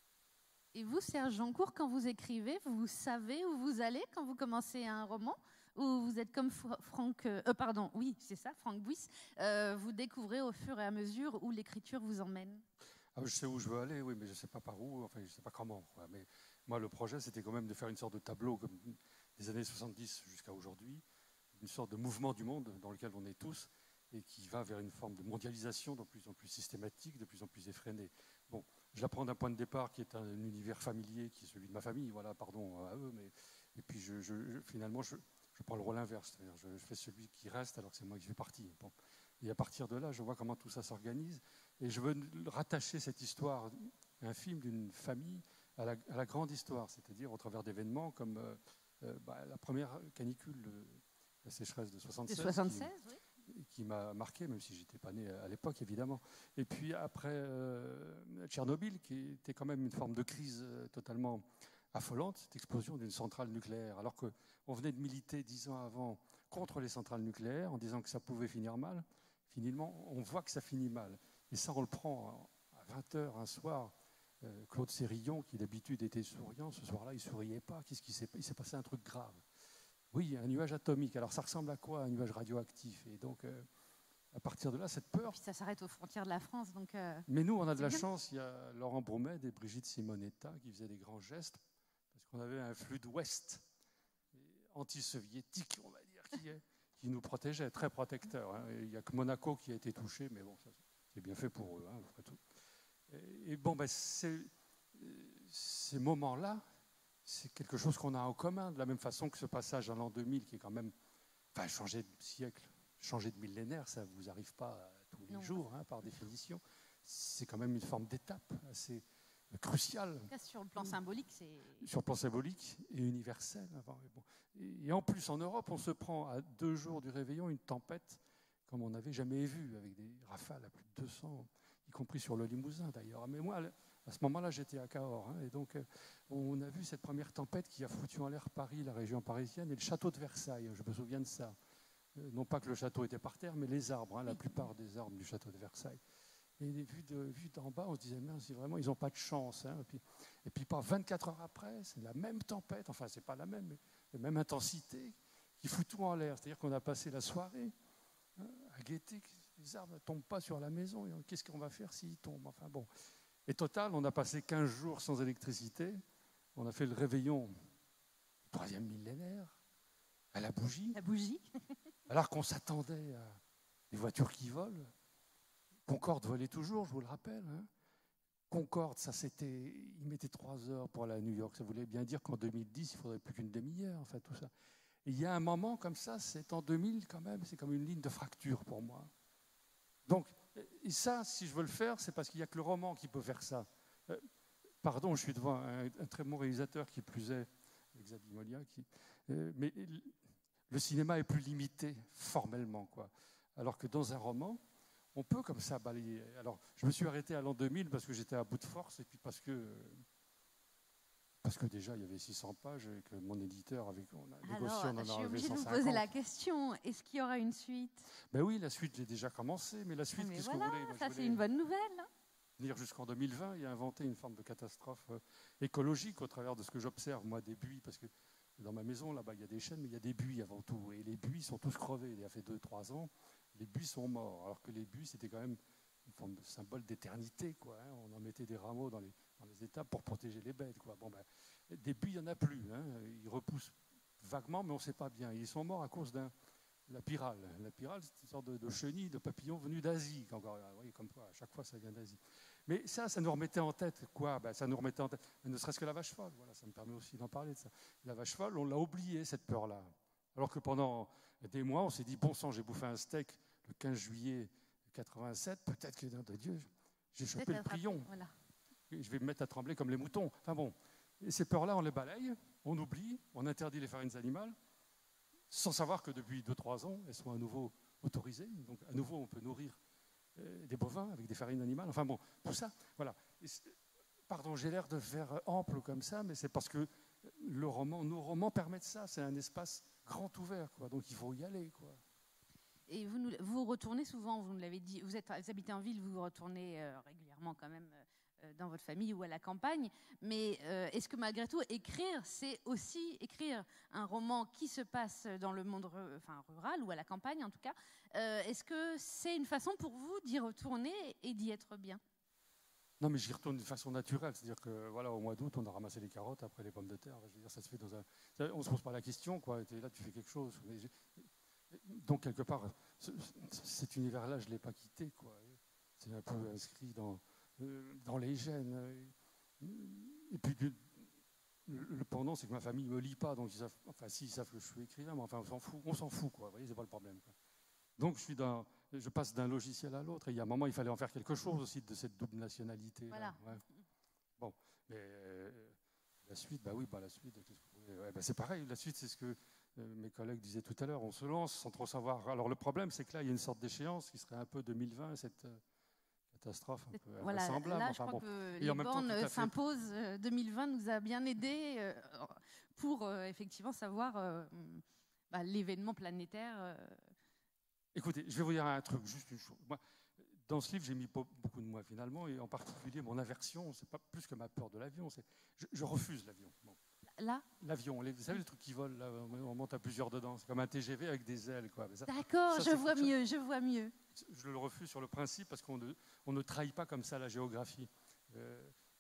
Et vous, Serge Jancourt, quand vous écrivez, vous savez où vous allez quand vous commencez un roman? Ou vous êtes comme Franck, euh, pardon, oui, c'est ça, Franck Buis, euh, vous découvrez au fur et à mesure où l'écriture vous emmène? Ah, je sais où je veux aller, oui, mais je ne sais pas par où, enfin, je ne sais pas comment. Quoi. Mais moi, le projet, c'était quand même de faire une sorte de tableau comme des années soixante-dix jusqu'à aujourd'hui, une sorte de mouvement du monde dans lequel on est tous et qui va vers une forme de mondialisation de plus en plus systématique, de plus en plus effrénée. Bon, je la prends d'un point de départ qui est un univers familier, qui est celui de ma famille, voilà, pardon à eux, mais et puis je, je, finalement, je, je prends le rôle inverse, c'est-à-dire je, je fais celui qui reste alors que c'est moi qui fais partie. Bon. Et à partir de là, je vois comment tout ça s'organise, et je veux rattacher cette histoire infime d'une famille à la, à la grande histoire, c'est-à-dire au travers d'événements comme euh, euh, bah, la première canicule, euh, la sécheresse de soixante-seize. De soixante-seize, oui. Qui m'a marqué, même si j'étais pas né à l'époque, évidemment. Et puis après euh, Tchernobyl, qui était quand même une forme de crise euh, totalement affolante, cette explosion d'une centrale nucléaire, alors qu'on venait de militer dix ans avant contre les centrales nucléaires, en disant que ça pouvait finir mal. Finalement, on voit que ça finit mal. Et ça, on le prend à vingt heures un soir. Euh, Claude Sérillon, qui d'habitude était souriant, ce soir-là, il ne souriait pas. Qu'est-ce qui s'est passé? Il s'est passé un truc grave. Oui, un nuage atomique. Alors ça ressemble à quoi, un nuage radioactif? Et donc, euh, à partir de là, cette peur... Puis ça s'arrête aux frontières de la France. Donc euh, Mais nous, on a de la bien. chance. Il y a Laurent Broumède et Brigitte Simonetta qui faisaient des grands gestes, parce qu'on avait un flux d'ouest anti-soviétique, on va dire, qui, est, qui nous protégeait, très protecteur. Hein. Il n'y a que Monaco qui a été touché, mais bon, c'est bien fait pour eux, hein, après tout. Et, et bon, ben, ces moments-là, c'est quelque chose qu'on a en commun, de la même façon que ce passage à l'an deux mille, qui est quand même, enfin, changer de siècle, changer de millénaire, ça ne vous arrive pas tous les non. jours, hein, par définition. C'est quand même une forme d'étape assez cruciale. Sur le plan symbolique, c'est... Sur le plan symbolique et universel. Enfin, bon. Et en plus, en Europe, on se prend à deux jours du réveillon une tempête comme on n'avait jamais vu, avec des rafales à plus de deux cents, y compris sur le Limousin d'ailleurs. Mais moi, à ce moment-là, j'étais à Cahors. Hein, et donc, on a vu cette première tempête qui a foutu en l'air Paris, la région parisienne, et le château de Versailles. Je me souviens de ça. Non pas que le château était par terre, mais les arbres, hein, la plupart des arbres du château de Versailles. Et vu de, vu d'en bas, on se disait, mince, vraiment, ils n'ont pas de chance. Hein. Et, puis, et puis, pas vingt-quatre heures après, c'est la même tempête, enfin, c'est pas la même, mais la même intensité, qui fout tout en l'air. C'est-à-dire qu'on a passé la soirée hein, à guetter que les arbres ne tombent pas sur la maison. Et qu'est-ce qu'on va faire s'ils tombent? Enfin, bon. Et total, on a passé quinze jours sans électricité. On a fait le réveillon du troisième millénaire à la bougie. La bougie. Alors qu'on s'attendait à des voitures qui volent. Concorde volait toujours, je vous le rappelle. Hein. Concorde, ça c'était, il mettait trois heures pour aller à New York. Ça voulait bien dire qu'en deux mille dix, il ne faudrait plus qu'une demi-heure, enfin tout ça. Et il y a un moment comme ça, c'est en deux mille quand même, c'est comme une ligne de fracture pour moi. Donc, et ça, si je veux le faire, c'est parce qu'il n'y a que le roman qui peut faire ça. Euh, pardon, je suis devant un, un très bon réalisateur qui plus est, Xavier Molia, qui, euh, mais le cinéma est plus limité formellement, quoi. Alors que dans un roman, on peut comme ça balayer. Alors, je me suis arrêté à l'an deux mille parce que j'étais à bout de force et puis parce que, parce que déjà, il y avait six cents pages et que mon éditeur avait on a négocié, on en a enlevé cent cinquante. Je suis obligée de vous poser la question, est-ce qu'il y aura une suite? Ben oui, la suite, j'ai déjà commencé, mais la suite, mais qu'est-ce voilà, que vous voulez? Moi, ça, je c'est une bonne nouvelle. Hein. Venir jusqu'en deux mille vingt et inventer une forme de catastrophe écologique au travers de ce que j'observe, moi, des buis, parce que dans ma maison, là-bas, il y a des chênes, mais il y a des buis avant tout. Et les buis sont tous crevés. Il y a fait deux trois ans, les buis sont morts. Alors que les buis, c'était quand même une forme de symbole d'éternité, quoi. Hein. On en mettait des rameaux dans les, dans les étables pour protéger les bêtes, quoi. Bon, ben, des buis, il n'y en a plus. Hein. Ils repoussent vaguement, mais on ne sait pas bien. Ils sont morts à cause de la pyrale. La pyrale, c'est une sorte de, de chenille, de papillon venu d'Asie. Encore, vous voyez, comme quoi, à chaque fois, ça vient d'Asie. Mais ça, ça nous remettait en tête quoi? Ben, ça nous remettait en tête, ne serait-ce que la vache folle. Voilà, ça me permet aussi d'en parler de ça. La vache folle, on l'a oublié, cette peur-là. Alors que pendant des mois, on s'est dit, bon sang, j'ai bouffé un steak le quinze juillet quatre-vingt-sept, peut-être que, nom de Dieu, j'ai chopé le prion. Voilà. Je vais me mettre à trembler comme les moutons. Enfin bon, et ces peurs-là, on les balaye, on oublie, on interdit les farines animales, sans savoir que depuis deux trois ans, elles sont à nouveau autorisées. Donc à nouveau, on peut nourrir des bovins avec des farines animales, enfin bon, tout ça, voilà. Et pardon, j'ai l'air de faire ample comme ça, mais c'est parce que le roman, nos romans permettent ça, c'est un espace grand ouvert, quoi, donc il faut y aller, quoi. Et vous, nous, vous retournez souvent, vous nous l'avez dit, vous, êtes, vous habitez en ville, vous vous retournez euh, régulièrement quand même euh, dans votre famille ou à la campagne, mais euh, est-ce que malgré tout, écrire, c'est aussi écrire un roman qui se passe dans le monde enfin, rural ou à la campagne en tout cas, euh, est-ce que c'est une façon pour vous d'y retourner et d'y être bien? Non, mais j'y retourne de façon naturelle, c'est-à-dire que voilà, au mois d'août, on a ramassé les carottes, après les pommes de terre, je veux dire, ça se fait dans un... On ne se pose pas la question, quoi, et là tu fais quelque chose. Mais donc, quelque part, cet univers-là, je ne l'ai pas quitté, quoi. C'est un peu inscrit dans, dans les gènes. Et puis, le pendant, c'est que ma famille ne me lit pas, donc ils savent, enfin, si, ils savent que je suis écrivain, mais enfin, on s'en fout, on s'en fout, quoi. Vous voyez, c'est pas le problème, quoi. Donc, je, suis dans, je passe d'un logiciel à l'autre, et il y a un moment, il fallait en faire quelque chose aussi de cette double nationalité. Voilà. Ouais. Bon, mais euh, la suite, bah oui, bah la suite, ouais, bah c'est pareil, la suite, c'est ce que mes collègues disaient tout à l'heure, on se lance sans trop savoir. Alors le problème, c'est que là, il y a une sorte d'échéance qui serait un peu deux mille vingt, cette euh, catastrophe un peu voilà, invraisemblable. là, je enfin, crois bon. que les bornes s'imposent. deux mille vingt nous a bien aidés euh, pour euh, effectivement savoir euh, bah, l'événement planétaire. Euh. Écoutez, je vais vous dire un truc, juste une chose. Moi, dans ce livre, j'ai mis beaucoup de moi finalement, et en particulier mon aversion, c'est pas plus que ma peur de l'avion, c'est je, je refuse l'avion. Bon. Là L'avion, vous savez les trucs qui volent, là, on monte à plusieurs dedans, c'est comme un T G V avec des ailes. D'accord, je vois mieux, je vois mieux. Je le refuse sur le principe parce qu'on ne, on ne trahit pas comme ça la géographie. Euh,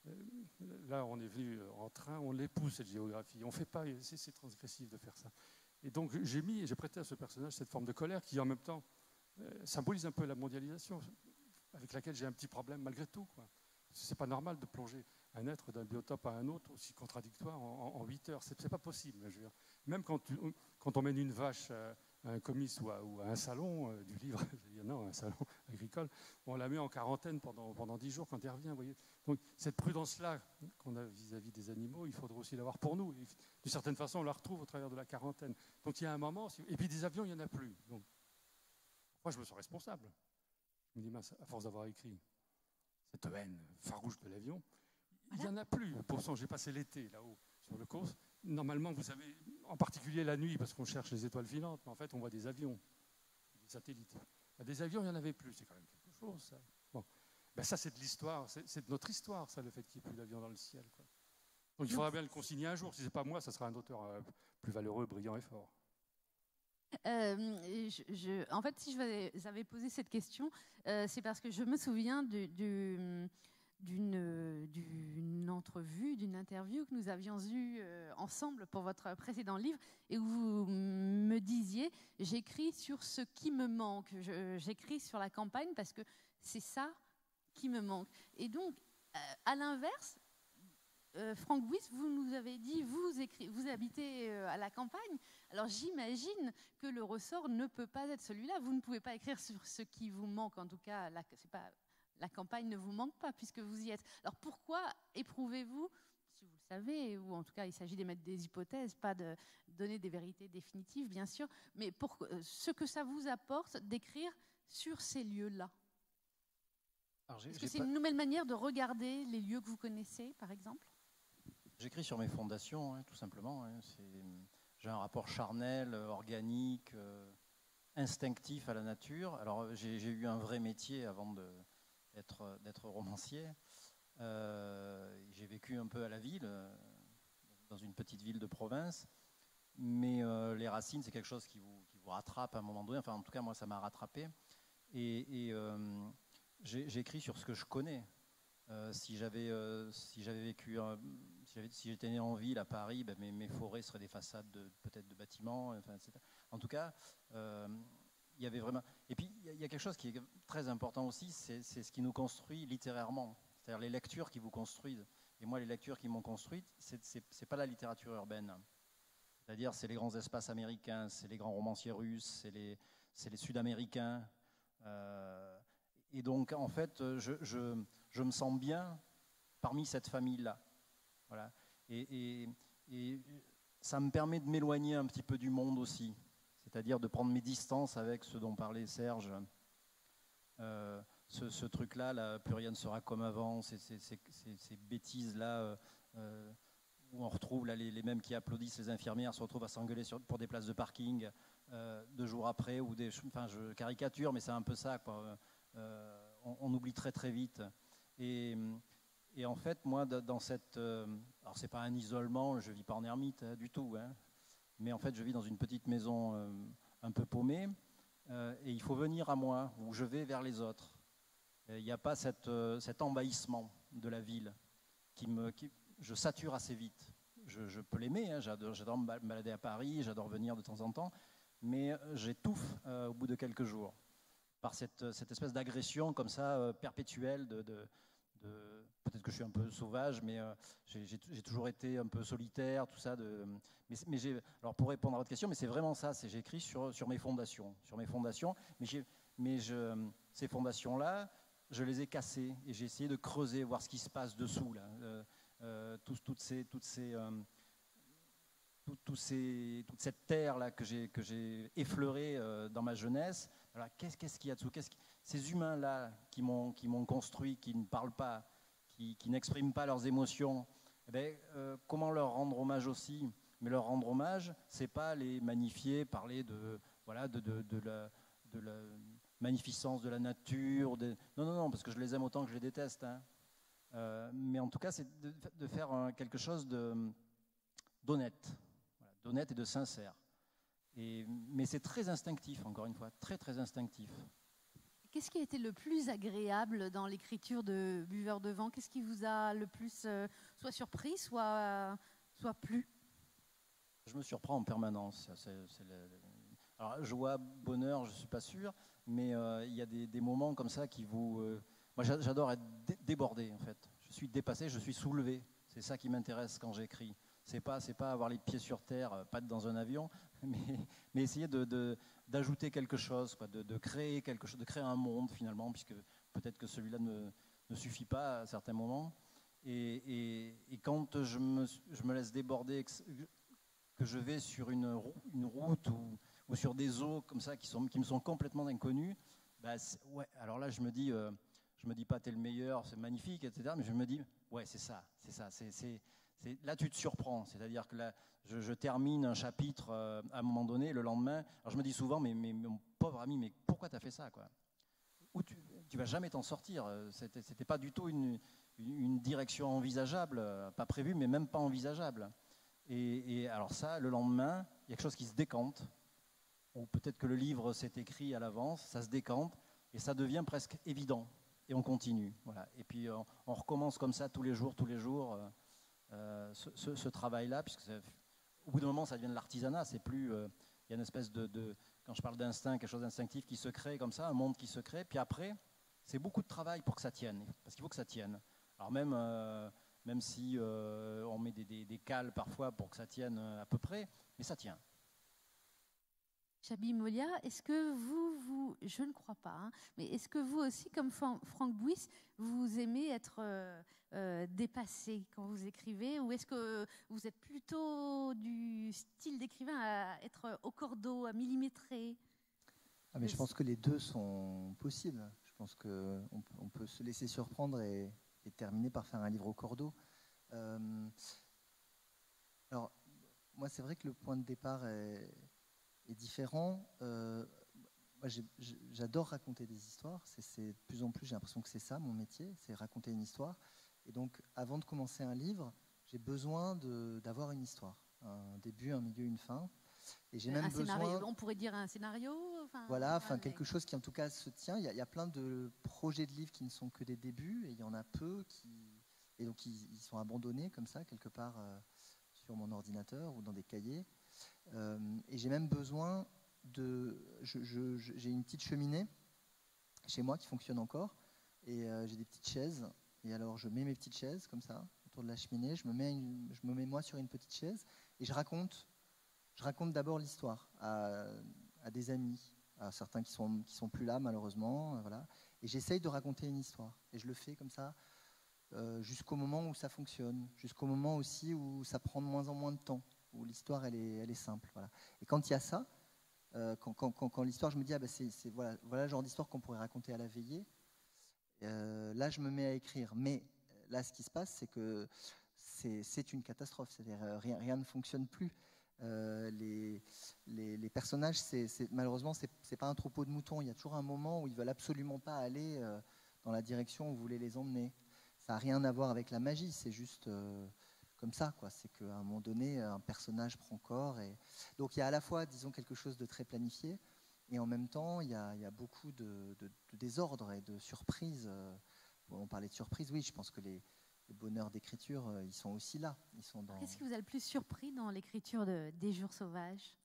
là, on est venu en train, on l'épouse cette géographie. On fait pas, c'est, c'est transgressif de faire ça. Et donc j'ai mis, j'ai prêté à ce personnage cette forme de colère qui en même temps euh, symbolise un peu la mondialisation, avec laquelle j'ai un petit problème malgré tout, quoi. C'est pas normal de plonger un être d'un biotope à un autre aussi contradictoire en huit heures. C'est, c'est pas possible. Je veux dire. Même quand, tu, quand on mène une vache à un comice ou à, ou à un salon euh, du livre, il y en a un salon agricole, on la met en quarantaine pendant, pendant dix jours quand elle revient. Vous voyez. Donc cette prudence-là qu'on a vis-à-vis des animaux, il faudrait aussi l'avoir pour nous. Et d'une certaine façon, on la retrouve au travers de la quarantaine. Donc il y a un moment, et puis des avions, il n'y en a plus. Donc, moi, je me sens responsable. Je me dis, mince, à force d'avoir écrit cette haine farouche de l'avion, il n'y en a plus. Pourtant, j'ai passé l'été là-haut sur le course. Normalement, vous savez, en particulier la nuit, parce qu'on cherche les étoiles filantes, mais en fait, on voit des avions, des satellites. Des avions, il n'y en avait plus. C'est quand même quelque chose, ça. Bon. Ben, ça, c'est de l'histoire. C'est, c'est de notre histoire, ça, le fait qu'il n'y ait plus d'avions dans le ciel, quoi. Donc, il faudra bien le consigner un jour. Si ce n'est pas moi, ça sera un auteur euh, plus valeureux, brillant et fort. Euh, je, je, en fait, si je vous avais posé cette question, euh, c'est parce que je me souviens de, de, d'une, d'une entrevue, d'une interview que nous avions eue euh, ensemble pour votre précédent livre, et où vous me disiez, j'écris sur ce qui me manque, je, j'écris sur la campagne parce que c'est ça qui me manque. Et donc, euh, à l'inverse, Euh, Franck Buys, vous nous avez dit, vous, écri- vous habitez euh, à la campagne, alors j'imagine que le ressort ne peut pas être celui-là. Vous ne pouvez pas écrire sur ce qui vous manque, en tout cas, la, c'est pas, la campagne ne vous manque pas puisque vous y êtes. Alors pourquoi éprouvez-vous, si vous le savez, ou en tout cas il s'agit d'émettre des hypothèses, pas de donner des vérités définitives, bien sûr, mais pour, euh, ce que ça vous apporte d'écrire sur ces lieux-là? Alors, j'ai, Est-ce que c'est pas... une nouvelle manière de regarder les lieux que vous connaissez, par exemple? J'écris sur mes fondations, hein, tout simplement. Hein. C'est, j'ai un rapport charnel, organique, euh, instinctif à la nature. Alors, j'ai, j'ai eu un vrai métier avant de, d'être, d'être romancier. Euh, j'ai vécu un peu à la ville, dans une petite ville de province. Mais euh, les racines, c'est quelque chose qui vous, qui vous rattrape à un moment donné. Enfin, en tout cas, moi, ça m'a rattrapé. Et, et euh, j'ai, j'écris sur ce que je connais. Euh, si j'avais euh, si j'avais vécu euh, si, j'avais, si j'étais né en ville à Paris, ben mes, mes forêts seraient des façades de, peut-être de bâtiments, enfin, et cetera. En tout cas, euh, il y avait vraiment. Et puis il y, y a quelque chose qui est très important aussi, c'est, c'est ce qui nous construit littérairement, c'est-à-dire les lectures qui vous construisent. Et moi, les lectures qui m'ont construite, c'est, c'est, c'est pas la littérature urbaine. C'est-à-dire, c'est les grands espaces américains, c'est les grands romanciers russes, c'est les c'est les Sud-Américains. Euh, Et donc, en fait, je, je, je me sens bien parmi cette famille-là. Voilà. Et, et, et ça me permet de m'éloigner un petit peu du monde aussi. C'est-à-dire de prendre mes distances avec ce dont parlait Serge. Euh, ce, ce truc-là, là, plus rien ne sera comme avant, ces, ces, ces, ces bêtises-là, euh, euh, où on retrouve là, les, les mêmes qui applaudissent les infirmières, se retrouvent à s'engueuler sur, pour des places de parking euh, deux jours après, ou des, enfin, je caricature, mais c'est un peu ça, quoi. Euh, on, on oublie très très vite. Et, et en fait, moi, dans cette... Euh, alors, c'est pas un isolement, je vis pas en ermite hein, du tout, hein, mais en fait, je vis dans une petite maison euh, un peu paumée, euh, et il faut venir à moi, où je vais vers les autres. Il n'y a pas cette, euh, cet envahissement de la ville qui me... Qui, je sature assez vite. Je, je peux l'aimer, hein, j'adore, j'adore me balader à Paris, j'adore venir de temps en temps, mais j'étouffe euh, au bout de quelques jours. Par cette, cette espèce d'agression comme ça, euh, perpétuelle, de, de, de, peut-être que je suis un peu sauvage, mais euh, j'ai, j'ai, j'ai toujours été un peu solitaire, tout ça. De, mais, mais j'ai, alors pour répondre à votre question, mais c'est vraiment ça, c'est j'écris sur, sur mes fondations, sur mes fondations, mais, j'ai, mais je, ces fondations-là, je les ai cassées et j'ai essayé de creuser, voir ce qui se passe dessous, là, euh, euh, tout, toutes ces... Toutes ces euh, Tout, tout ces, toute cette terre-là que j'ai, que j'ai effleurée euh, dans ma jeunesse, alors, qu'est-ce, qu'est-ce qu'il y a dessous qu'est-ce qui, ces humains-là qui m'ont, qui m'ont construit, qui ne parlent pas, qui, qui n'expriment pas leurs émotions, eh bien, euh, comment leur rendre hommage aussi? Mais leur rendre hommage, c'est pas les magnifier, parler de, voilà, de, de, de, la, de la magnificence de la nature. De... Non, non, non, parce que je les aime autant que je les déteste. Hein. Euh, mais en tout cas, c'est de, de faire un, quelque chose de, d'honnête. D'honnête et de sincère. Et, mais c'est très instinctif, encore une fois, très très instinctif. Qu'est-ce qui a été le plus agréable dans l'écriture de Buveur de vent? Qu'est-ce qui vous a le plus euh, soit surpris, soit, soit plu? Je me surprends en permanence. C'est, c'est le... Alors, joie, bonheur, je ne suis pas sûr, mais euh, il y a des, des moments comme ça qui vous... Euh... Moi, j'adore être dé- débordé, en fait. Je suis dépassé, je suis soulevé. C'est ça qui m'intéresse quand j'écris. C'est pas, c'est pas avoir les pieds sur terre, pas être dans un avion, mais, mais essayer de, de, d'ajouter quelque chose, quoi, de, de créer quelque chose, de créer un monde finalement, puisque peut-être que celui-là ne, ne suffit pas à certains moments. Et, et, et quand je me, je me laisse déborder, que je vais sur une, une route ou, ou sur des eaux comme ça qui, sont, qui me sont complètement inconnues, bah ouais, alors là je me dis, euh, je me dis pas t'es le meilleur, c'est magnifique, et cetera. Mais je me dis, ouais c'est ça, c'est ça, c'est, c'est, c'est, là tu te surprends, c'est-à-dire que là je, je termine un chapitre euh, à un moment donné, le lendemain, alors je me dis souvent, mais, mais mon pauvre ami, mais pourquoi t'as fait ça quoi? Ou tu, tu vas jamais t'en sortir, c'était, c'était pas du tout une, une, une direction envisageable, pas prévue, mais même pas envisageable. Et, et alors ça, le lendemain, il y a quelque chose qui se décante, ou peut-être que le livre s'est écrit à l'avance, ça se décante, et ça devient presque évident, et on continue. Voilà. Et puis on, on recommence comme ça tous les jours, tous les jours, euh, ce, ce, ce travail-là, puisque ça, au bout d'un moment, ça devient de l'artisanat, c'est plus... Euh, il y a une espèce de, de... Quand je parle d'instinct, quelque chose d'instinctif qui se crée comme ça, un monde qui se crée, puis après, c'est beaucoup de travail pour que ça tienne, parce qu'il faut que ça tienne. Alors même... Euh, même si euh, on met des, des, des cales parfois pour que ça tienne à peu près, mais ça tient. Chabi Molia, est-ce que vous, vous, je ne crois pas, hein, mais est-ce que vous aussi, comme Franck Bouys, vous aimez être euh, euh, dépassé quand vous écrivez, ou est-ce que vous êtes plutôt du style d'écrivain à être au cordeau, à millimétrer? Ah, mais je pense que les deux sont possibles. Je pense qu'on on peut se laisser surprendre et, et terminer par faire un livre au cordeau. Euh, alors, moi, c'est vrai que le point de départ est, est différent. Euh, moi, j'ai, j'adore raconter des histoires. C'est, c'est, de plus en plus, j'ai l'impression que c'est ça mon métier, c'est raconter une histoire. Et donc, avant de commencer un livre, j'ai besoin de, d'avoir une histoire, un début, un milieu, une fin. Et j'ai même un besoin, scénario, on pourrait dire un scénario, enfin, voilà, enfin ouais, quelque mais... chose qui en tout cas se tient. Il y, a, il y a plein de projets de livres qui ne sont que des débuts, et il y en a peu qui, et donc ils, ils sont abandonnés comme ça quelque part euh, sur mon ordinateur ou dans des cahiers. Euh, et j'ai même besoin de, je, je, je, j'ai une petite cheminée chez moi qui fonctionne encore, et euh, j'ai des petites chaises. Et alors je mets mes petites chaises comme ça autour de la cheminée. Je me mets, une, je me mets moi sur une petite chaise et je raconte. Je raconte d'abord l'histoire à, à des amis, à certains qui sont, qui sont plus là malheureusement, voilà. Et j'essaye de raconter une histoire. Et je le fais comme ça euh, jusqu'au moment où ça fonctionne, jusqu'au moment aussi où ça prend de moins en moins de temps, où l'histoire elle est, elle est simple. Voilà. Et quand il y a ça, euh, quand, quand, quand, quand l'histoire, je me dis ah ben c'est, c'est voilà, voilà le genre d'histoire qu'on pourrait raconter à la veillée. Euh, là, je me mets à écrire. Mais là, ce qui se passe, c'est que c'est, c'est une catastrophe. C'est-à-dire euh, rien, rien ne fonctionne plus. Euh, les, les, les personnages, c'est, c'est, malheureusement, c'est, c'est pas un troupeau de moutons. Il y a toujours un moment où ils veulent absolument pas aller euh, dans la direction où vous voulez les emmener. Ça n'a rien à voir avec la magie, c'est juste euh, comme ça, quoi. C'est qu'à un moment donné, un personnage prend corps. Et... Donc il y a à la fois, disons, quelque chose de très planifié, et en même temps, il y a, il y a beaucoup de, de, de désordre et de surprises. Bon, on parlait de surprises, oui, je pense que les le bonheur d'écriture, ils sont aussi là. Ils sont dans... Qu'est-ce qui vous a le plus surpris dans l'écriture de Des Jours Sauvages?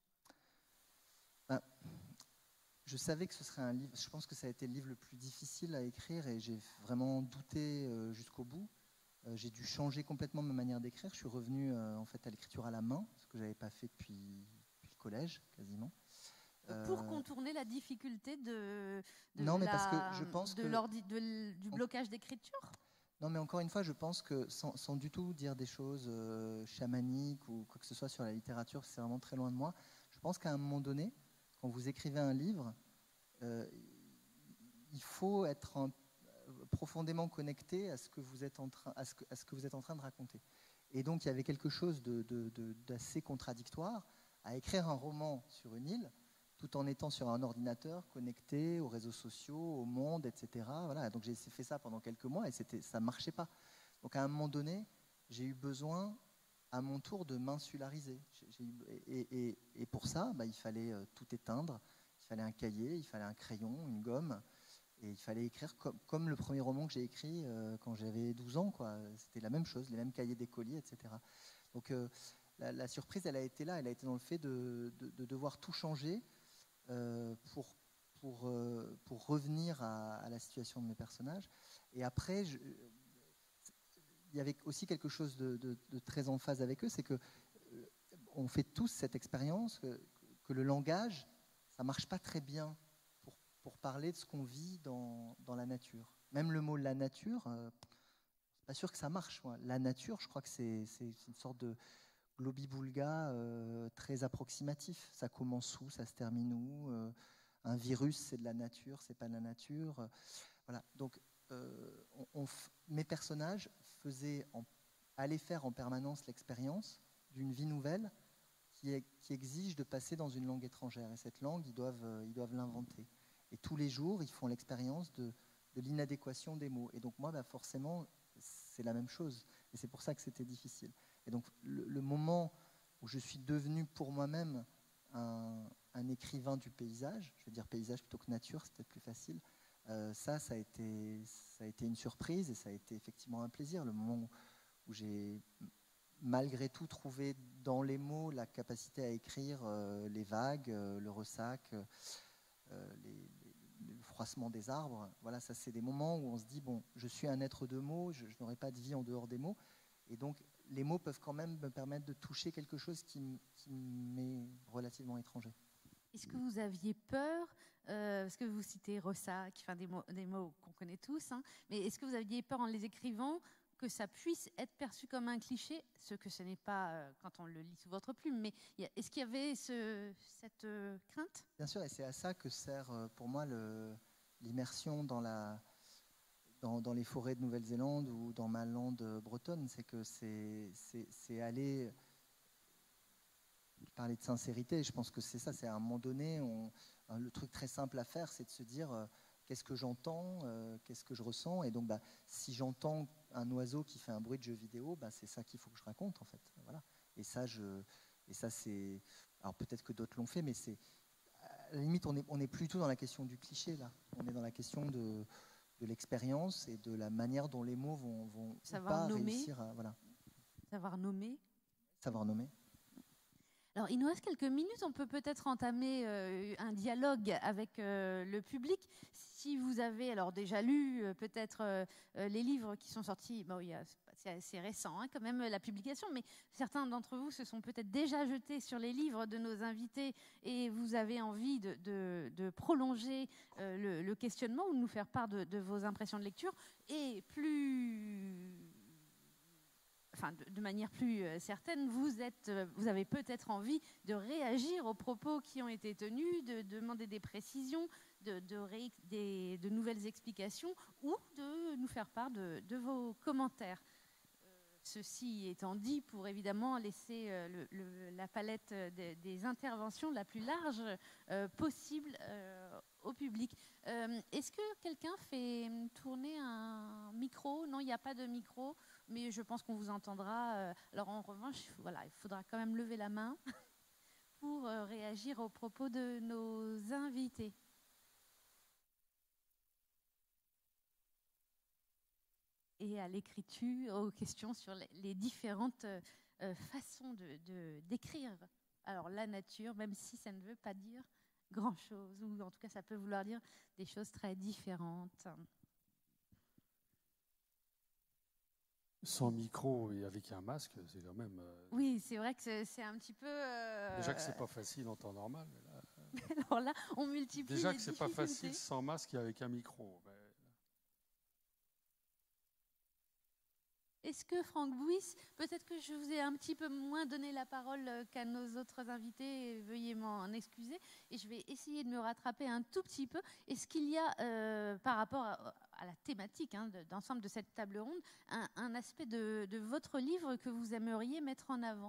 ben, Je savais que ce serait un livre, je pense que ça a été le livre le plus difficile à écrire et j'ai vraiment douté euh, jusqu'au bout. Euh, j'ai dû changer complètement ma manière d'écrire. Je suis revenu euh, en fait à l'écriture à la main, ce que je n'avais pas fait depuis, depuis le collège quasiment. Pour contourner la difficulté de, de non, mais la, parce que je pense de que... de, du blocage d'écriture. Non, mais encore une fois, je pense que sans, sans du tout dire des choses euh, chamaniques ou quoi que ce soit sur la littérature, c'est vraiment très loin de moi. Je pense qu'à un moment donné, quand vous écrivez un livre, euh, il faut être en, profondément connecté à ce que vous êtes en train, à ce que, à ce que vous êtes en train de raconter. Et donc, il y avait quelque chose de, de, de, d'assez contradictoire à écrire un roman sur une île, tout en étant sur un ordinateur connecté aux réseaux sociaux, au monde, et cetera. Voilà. Donc j'ai fait ça pendant quelques mois et c'était, ça ne marchait pas. Donc à un moment donné, j'ai eu besoin, à mon tour, de m'insulariser. J'ai eu, et, et, et pour ça, bah, il fallait tout éteindre. Il fallait un cahier, il fallait un crayon, une gomme. Et il fallait écrire comme, comme le premier roman que j'ai écrit euh, quand j'avais douze ans, quoi. C'était la même chose, les mêmes cahiers d'écoliers, et cetera. Donc euh, la, la surprise, elle a été là, elle a été dans le fait de, de, de devoir tout changer euh, pour, pour, euh, pour revenir à, à la situation de mes personnages. Et après, je, il y avait aussi quelque chose de, de, de très en phase avec eux, c'est que euh, on fait tous cette expérience que, que le langage, ça marche pas très bien pour parler de ce qu'on vit dans, dans la nature. Même le mot la nature, euh, c'est pas sûr que ça marche. Moi. La nature, je crois que c'est, c'est une sorte de globi-boulga euh, très approximatif. Ça commence où, ça se termine où euh, un virus, c'est de la nature, c'est pas de la nature. Euh, voilà. Donc, euh, on, on f... mes personnages faisaient en... allaient faire en permanence l'expérience d'une vie nouvelle qui, est... qui exige de passer dans une langue étrangère. Et cette langue, ils doivent, euh, ils doivent l'inventer. Et tous les jours, ils font l'expérience de, de l'inadéquation des mots. Et donc moi, bah forcément, c'est la même chose. Et c'est pour ça que c'était difficile. Et donc le, le moment où je suis devenu pour moi-même un, un écrivain du paysage, je vais dire paysage plutôt que nature, c'est peut-être plus facile, euh, ça, ça a, été, ça a été une surprise et ça a été effectivement un plaisir. Le moment où, où j'ai malgré tout trouvé dans les mots la capacité à écrire euh, les vagues, euh, le ressac, euh, les, les, le froissement des arbres. Voilà, ça c'est des moments où on se dit, bon, je suis un être de mots, je, je n'aurai pas de vie en dehors des mots. Et donc, les mots peuvent quand même me permettre de toucher quelque chose qui, qui m'est relativement étranger. Est-ce que vous aviez peur, euh, parce que vous citez Rossac, enfin des mots, des mots qu'on connaît tous, hein, mais est-ce que vous aviez peur en les écrivant que ça puisse être perçu comme un cliché, ce que ce n'est pas euh, quand on le lit sous votre plume, mais est-ce qu'il y avait ce, cette euh, crainte ? Bien sûr, et c'est à ça que sert euh, pour moi le, l'immersion dans, la, dans, dans les forêts de Nouvelle-Zélande ou dans ma lande bretonne, c'est que c'est, c'est, c'est aller parler de sincérité. Je pense que c'est ça, c'est à un moment donné, on, le truc très simple à faire, c'est de se dire euh, qu'est-ce que j'entends, euh, qu'est-ce que je ressens, et donc bah, si j'entends un oiseau qui fait un bruit de jeu vidéo, bah, c'est ça qu'il faut que je raconte en fait. Voilà. Et ça, je, et ça c'est, alors peut-être que d'autres l'ont fait, mais c'est à la limite on est, on est plutôt dans la question du cliché là. On est dans la question de, de l'expérience et de la manière dont les mots vont, vont savoir pas nommer, réussir à voilà. Savoir nommer. Savoir nommer. Alors, il nous reste quelques minutes. On peut peut-être entamer euh, un dialogue avec euh, le public. Si vous avez alors déjà lu euh, peut-être euh, les livres qui sont sortis, bon, il y a, c'est assez récent hein, quand même la publication, mais certains d'entre vous se sont peut-être déjà jetés sur les livres de nos invités et vous avez envie de, de, de prolonger euh, le, le questionnement ou de nous faire part de, de vos impressions de lecture. Et plus... Enfin, de, de manière plus euh, certaine, vous, êtes, euh, vous avez peut-être envie de réagir aux propos qui ont été tenus, de, de demander des précisions, de, de, ré, des, de nouvelles explications ou de nous faire part de, de vos commentaires. Euh, ceci étant dit, pour évidemment laisser euh, le, le, la palette des, des interventions la plus large euh, possible euh, au public. Euh, est-ce que quelqu'un fait tourner un micro ? Non, il n'y a pas de micro. Mais je pense qu'on vous entendra. Alors en revanche, voilà, il faudra quand même lever la main pour réagir aux propos de nos invités. Et à l'écriture, aux questions sur les différentes façons de, de, d'écrire. Alors la nature, même si ça ne veut pas dire grand-chose, ou en tout cas ça peut vouloir dire des choses très différentes. Sans micro et avec un masque, c'est quand même... Euh... Oui, c'est vrai que c'est, c'est un petit peu... Euh... Déjà que c'est pas facile en temps normal. Mais là, euh... Alors là, on multiplie Déjà les que c'est difficultés. pas facile sans masque et avec un micro. Mais... Est-ce que Franck Bouys, peut-être que je vous ai un petit peu moins donné la parole qu'à nos autres invités, veuillez m'en excuser, et je vais essayer de me rattraper un tout petit peu. Est-ce qu'il y a, euh, par rapport à, à la thématique hein, de, d'ensemble de cette table ronde, un, un aspect de, de votre livre que vous aimeriez mettre en avant ?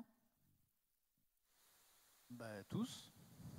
Bah, tous.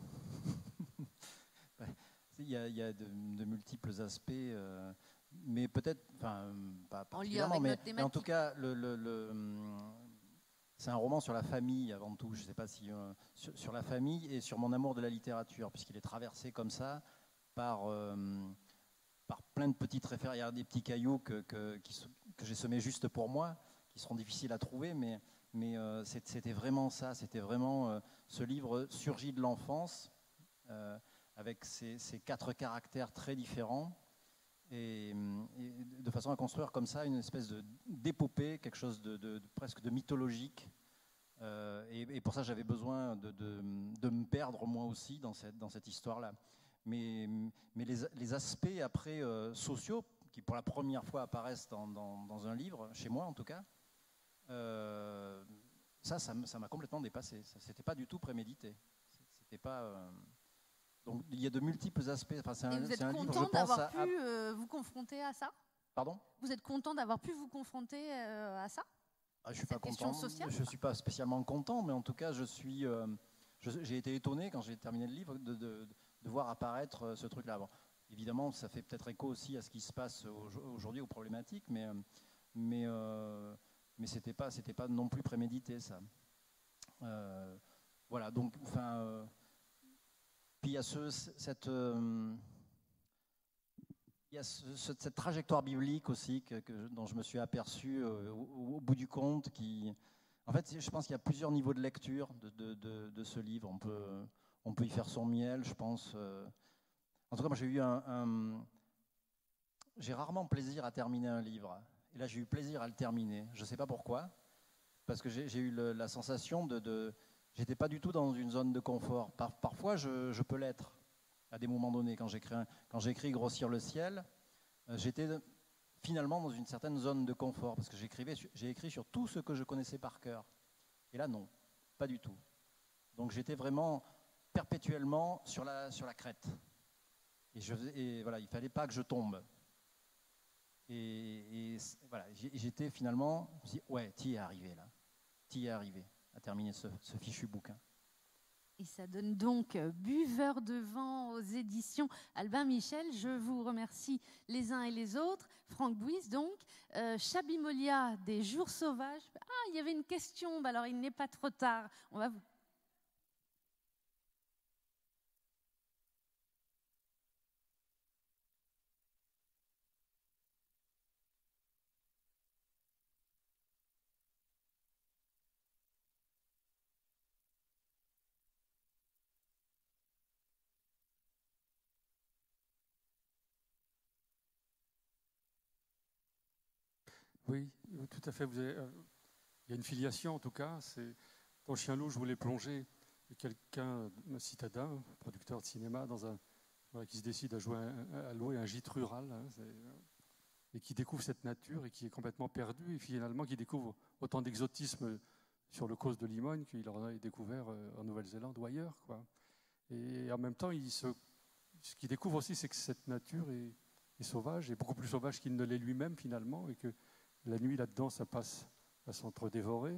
Il y a, il y a de, de multiples aspects, euh, mais peut-être, enfin, pas particulièrement, mais, mais en tout cas, le, le, le, c'est un roman sur la famille avant tout. Je ne sais pas si euh, sur, sur la famille et sur mon amour de la littérature, puisqu'il est traversé comme ça par, euh, par plein de petites références. Il y a des petits cailloux que, que, qui, que j'ai semés juste pour moi, qui seront difficiles à trouver, mais, mais euh, c'était vraiment ça. C'était vraiment euh, ce livre surgit de l'enfance, euh, avec ces, ces quatre caractères très différents, et, et de façon à construire comme ça une espèce de d'épopée, quelque chose de, de, de presque de mythologique. Euh, et, et pour ça, j'avais besoin de, de, de me perdre moi aussi dans cette, dans cette histoire-là. Mais, mais les, les aspects après euh, sociaux, qui pour la première fois apparaissent dans, dans, dans un livre, chez moi en tout cas, euh, ça, ça m'a complètement dépassé. C'était pas du tout prémédité. C'était pas. Euh... Donc il y a de multiples aspects. Enfin, c'est un, Et vous êtes un livre, content d'avoir pu à... euh, vous confronter à ça? Pardon? Vous êtes content d'avoir pu vous confronter euh, à ça? Ah, je suis pas content. Sociale? Je suis pas spécialement content, mais en tout cas, je suis. Euh, j'ai été étonné quand j'ai terminé le livre de, de, de voir apparaître ce truc-là. Bon, évidemment, ça fait peut-être écho aussi à ce qui se passe aujourd'hui, aux problématiques, mais mais euh, mais c'était pas c'était pas non plus prémédité, ça. Euh, voilà. Donc, enfin. Euh, puis il y a ce, cette euh, il y a ce, cette trajectoire biblique aussi que, que, dont je me suis aperçu euh, au, au bout du compte. Qui, en fait, je pense qu'il y a plusieurs niveaux de lecture de, de, de, de ce livre. On peut, on peut y faire son miel, je pense. Euh. En tout cas, moi, j'ai eu un, un j'ai rarement plaisir à terminer un livre. Et là, j'ai eu plaisir à le terminer. Je ne sais pas pourquoi, parce que j'ai eu le, la sensation de, de j'étais pas du tout dans une zone de confort. Par, parfois, je, je peux l'être. À des moments donnés, quand j'écris quand j'écris Grossir le ciel, euh, j'étais finalement dans une certaine zone de confort, parce que j'écrivais, j'ai écrit sur tout ce que je connaissais par cœur. Et là, non, pas du tout. Donc j'étais vraiment perpétuellement sur la, sur la crête. Et, je, et voilà, il ne fallait pas que je tombe. Et, et voilà, j'étais finalement, je me suis dit, ouais, t'y es arrivé là. T'y es arrivé à terminer ce, ce fichu bouquin. Et ça donne donc Buveur de vent aux éditions Albin Michel. Je vous remercie les uns et les autres. Franck Bouys, donc. Euh, Chabimolia des Jours Sauvages. Ah, il y avait une question. Bah alors, il n'est pas trop tard. On va vous... Oui, tout à fait. Vous avez, euh, il y a une filiation en tout cas. C'est, dans Chien Loup, je voulais plonger quelqu'un, un citadin, producteur de cinéma, dans un, voilà, qui se décide à, jouer un, à louer un gîte rural, hein, et qui découvre cette nature et qui est complètement perdu, et finalement qui découvre autant d'exotisme sur le causse de Limogne qu'il en a découvert en Nouvelle-Zélande ou ailleurs, quoi. Et en même temps, il se, ce qu'il découvre aussi, c'est que cette nature est, est sauvage, et beaucoup plus sauvage qu'il ne l'est lui-même finalement, et que la nuit là-dedans, ça passe à s'entre-dévorer.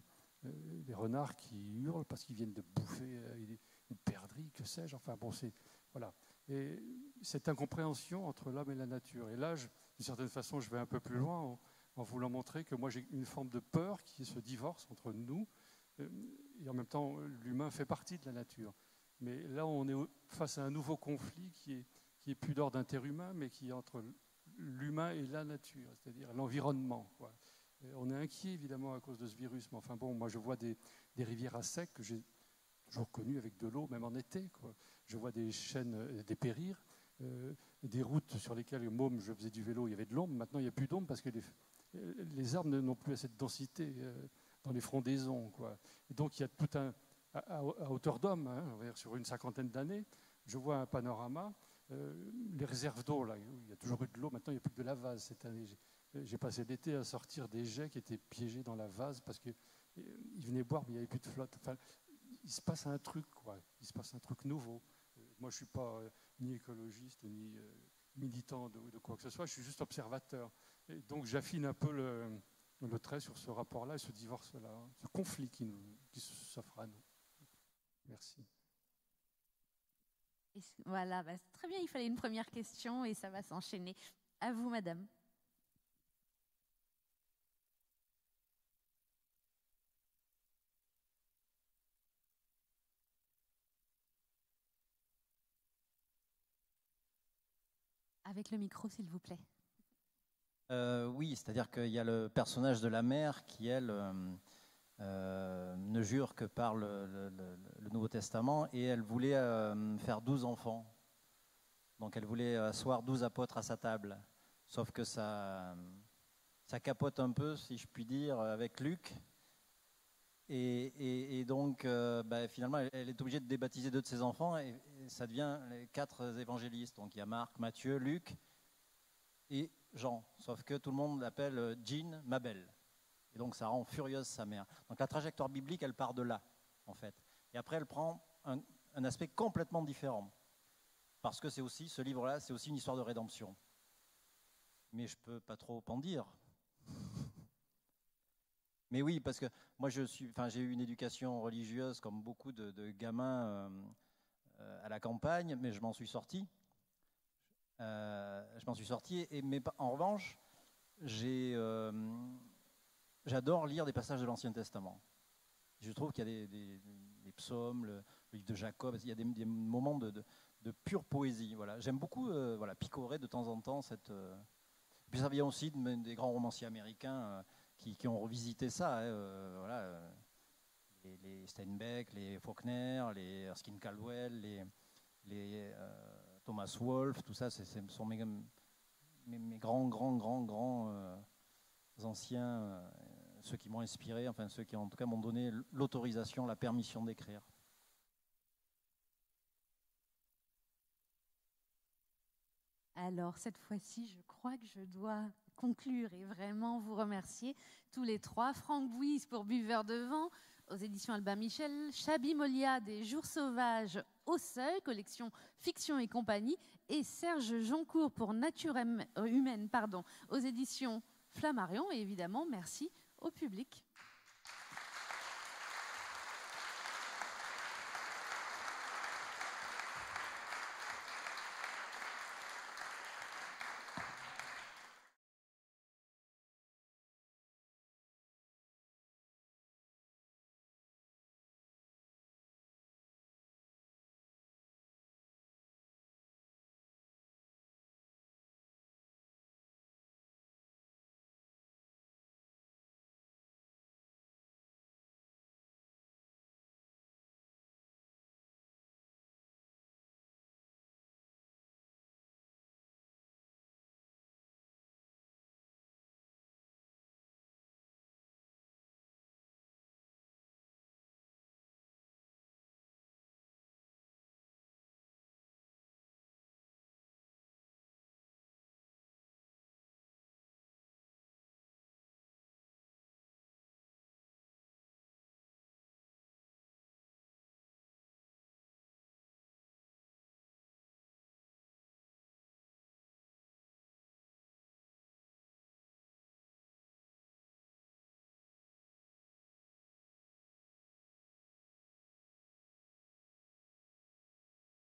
Les renards qui hurlent parce qu'ils viennent de bouffer une perdrix, que sais-je. Enfin bon, c'est voilà. Et cette incompréhension entre l'homme et la nature. Et là, je, d'une certaine façon, je vais un peu plus loin en, en voulant montrer que moi, j'ai une forme de peur qui est ce divorce entre nous. Et en même temps, l'humain fait partie de la nature. Mais là, on est face à un nouveau conflit qui est, qui est plus d'ordre interhumain, mais qui est entre l'humain et la nature, c'est-à-dire l'environnement, quoi. On est inquiet évidemment à cause de ce virus, mais enfin bon, moi je vois des, des rivières à sec que j'ai toujours connues avec de l'eau, même en été, quoi. Je vois des chênes dépérir, euh, des routes sur lesquelles, môme, je faisais du vélo, il y avait de l'ombre. Maintenant il n'y a plus d'ombre parce que les, les arbres n'ont plus assez de densité euh, dans les frondaisons, quoi. Et donc il y a tout un, à, à, à hauteur d'homme, hein, sur une cinquantaine d'années, je vois un panorama. Euh, les réserves d'eau, là, il y a toujours eu de l'eau, maintenant il n'y a plus que de la vase. Cette année, j'ai passé l'été à sortir des jets qui étaient piégés dans la vase parce qu'ils venaient boire, mais il n'y avait plus de flotte. Enfin, il se passe un truc, quoi. Il se passe un truc nouveau. Euh, moi, je ne suis pas euh, ni écologiste, ni euh, militant de, de quoi que ce soit, je suis juste observateur. Et donc, j'affine un peu le, le trait sur ce rapport-là et ce divorce-là, hein, ce conflit qui, nous, qui s'offre à nous. Merci. Voilà, bah, très bien, il fallait une première question et ça va s'enchaîner. À vous, madame. Avec le micro, s'il vous plaît. Euh, oui, c'est-à-dire qu'il y a le personnage de la mère qui, elle, euh, euh, ne jure que par le, le, le, le Nouveau Testament, et elle voulait euh, faire douze enfants. Donc elle voulait asseoir douze apôtres à sa table. Sauf que ça, ça capote un peu, si je puis dire, avec Luc. Et, et, et donc, euh, bah, finalement, elle, elle est obligée de débaptiser deux de ses enfants, et, et ça devient les quatre évangélistes. Donc il y a Marc, Matthieu, Luc et Jean. Sauf que tout le monde l'appelle Jean, ma belle. Et donc ça rend furieuse sa mère. Donc la trajectoire biblique, elle part de là, en fait. Et après, elle prend un, un aspect complètement différent. Parce que c'est aussi, ce livre-là, c'est aussi une histoire de rédemption. Mais je ne peux pas trop en dire. Mais oui, parce que moi, je suis, enfin, j'ai eu une éducation religieuse comme beaucoup de, de gamins euh, euh, à la campagne, mais je m'en suis sorti. Euh, je m'en suis sorti, et, mais en revanche, j'ai, euh, j'adore lire des passages de l'Ancien Testament. Je trouve qu'il y a des, des, des psaumes, le, le livre de Jacob, il y a des, des moments de, de, de pure poésie. Voilà. J'aime beaucoup euh, voilà, picorer de temps en temps cette... Euh... Puis ça vient aussi de, des grands romanciers américains euh, qui, qui ont revisité ça. Hein, euh, voilà, euh, les, les Steinbeck, les Faulkner, les Erskine Caldwell, les... les euh, Thomas Wolfe, tout ça, ce sont mes, mes, mes grands, grands, grands, grands euh, anciens, euh, ceux qui m'ont inspiré, enfin ceux qui en tout cas m'ont donné l'autorisation, la permission d'écrire. Alors cette fois-ci, je crois que je dois conclure et vraiment vous remercier tous les trois. Franck Bouys pour Buveur de vent, aux éditions Albin Michel, Chabi Molia des Jours sauvages au Seuil, collection Fiction et compagnie, et Serge Joncourt pour Nature humaine, pardon, aux éditions Flammarion. Et évidemment, merci au public.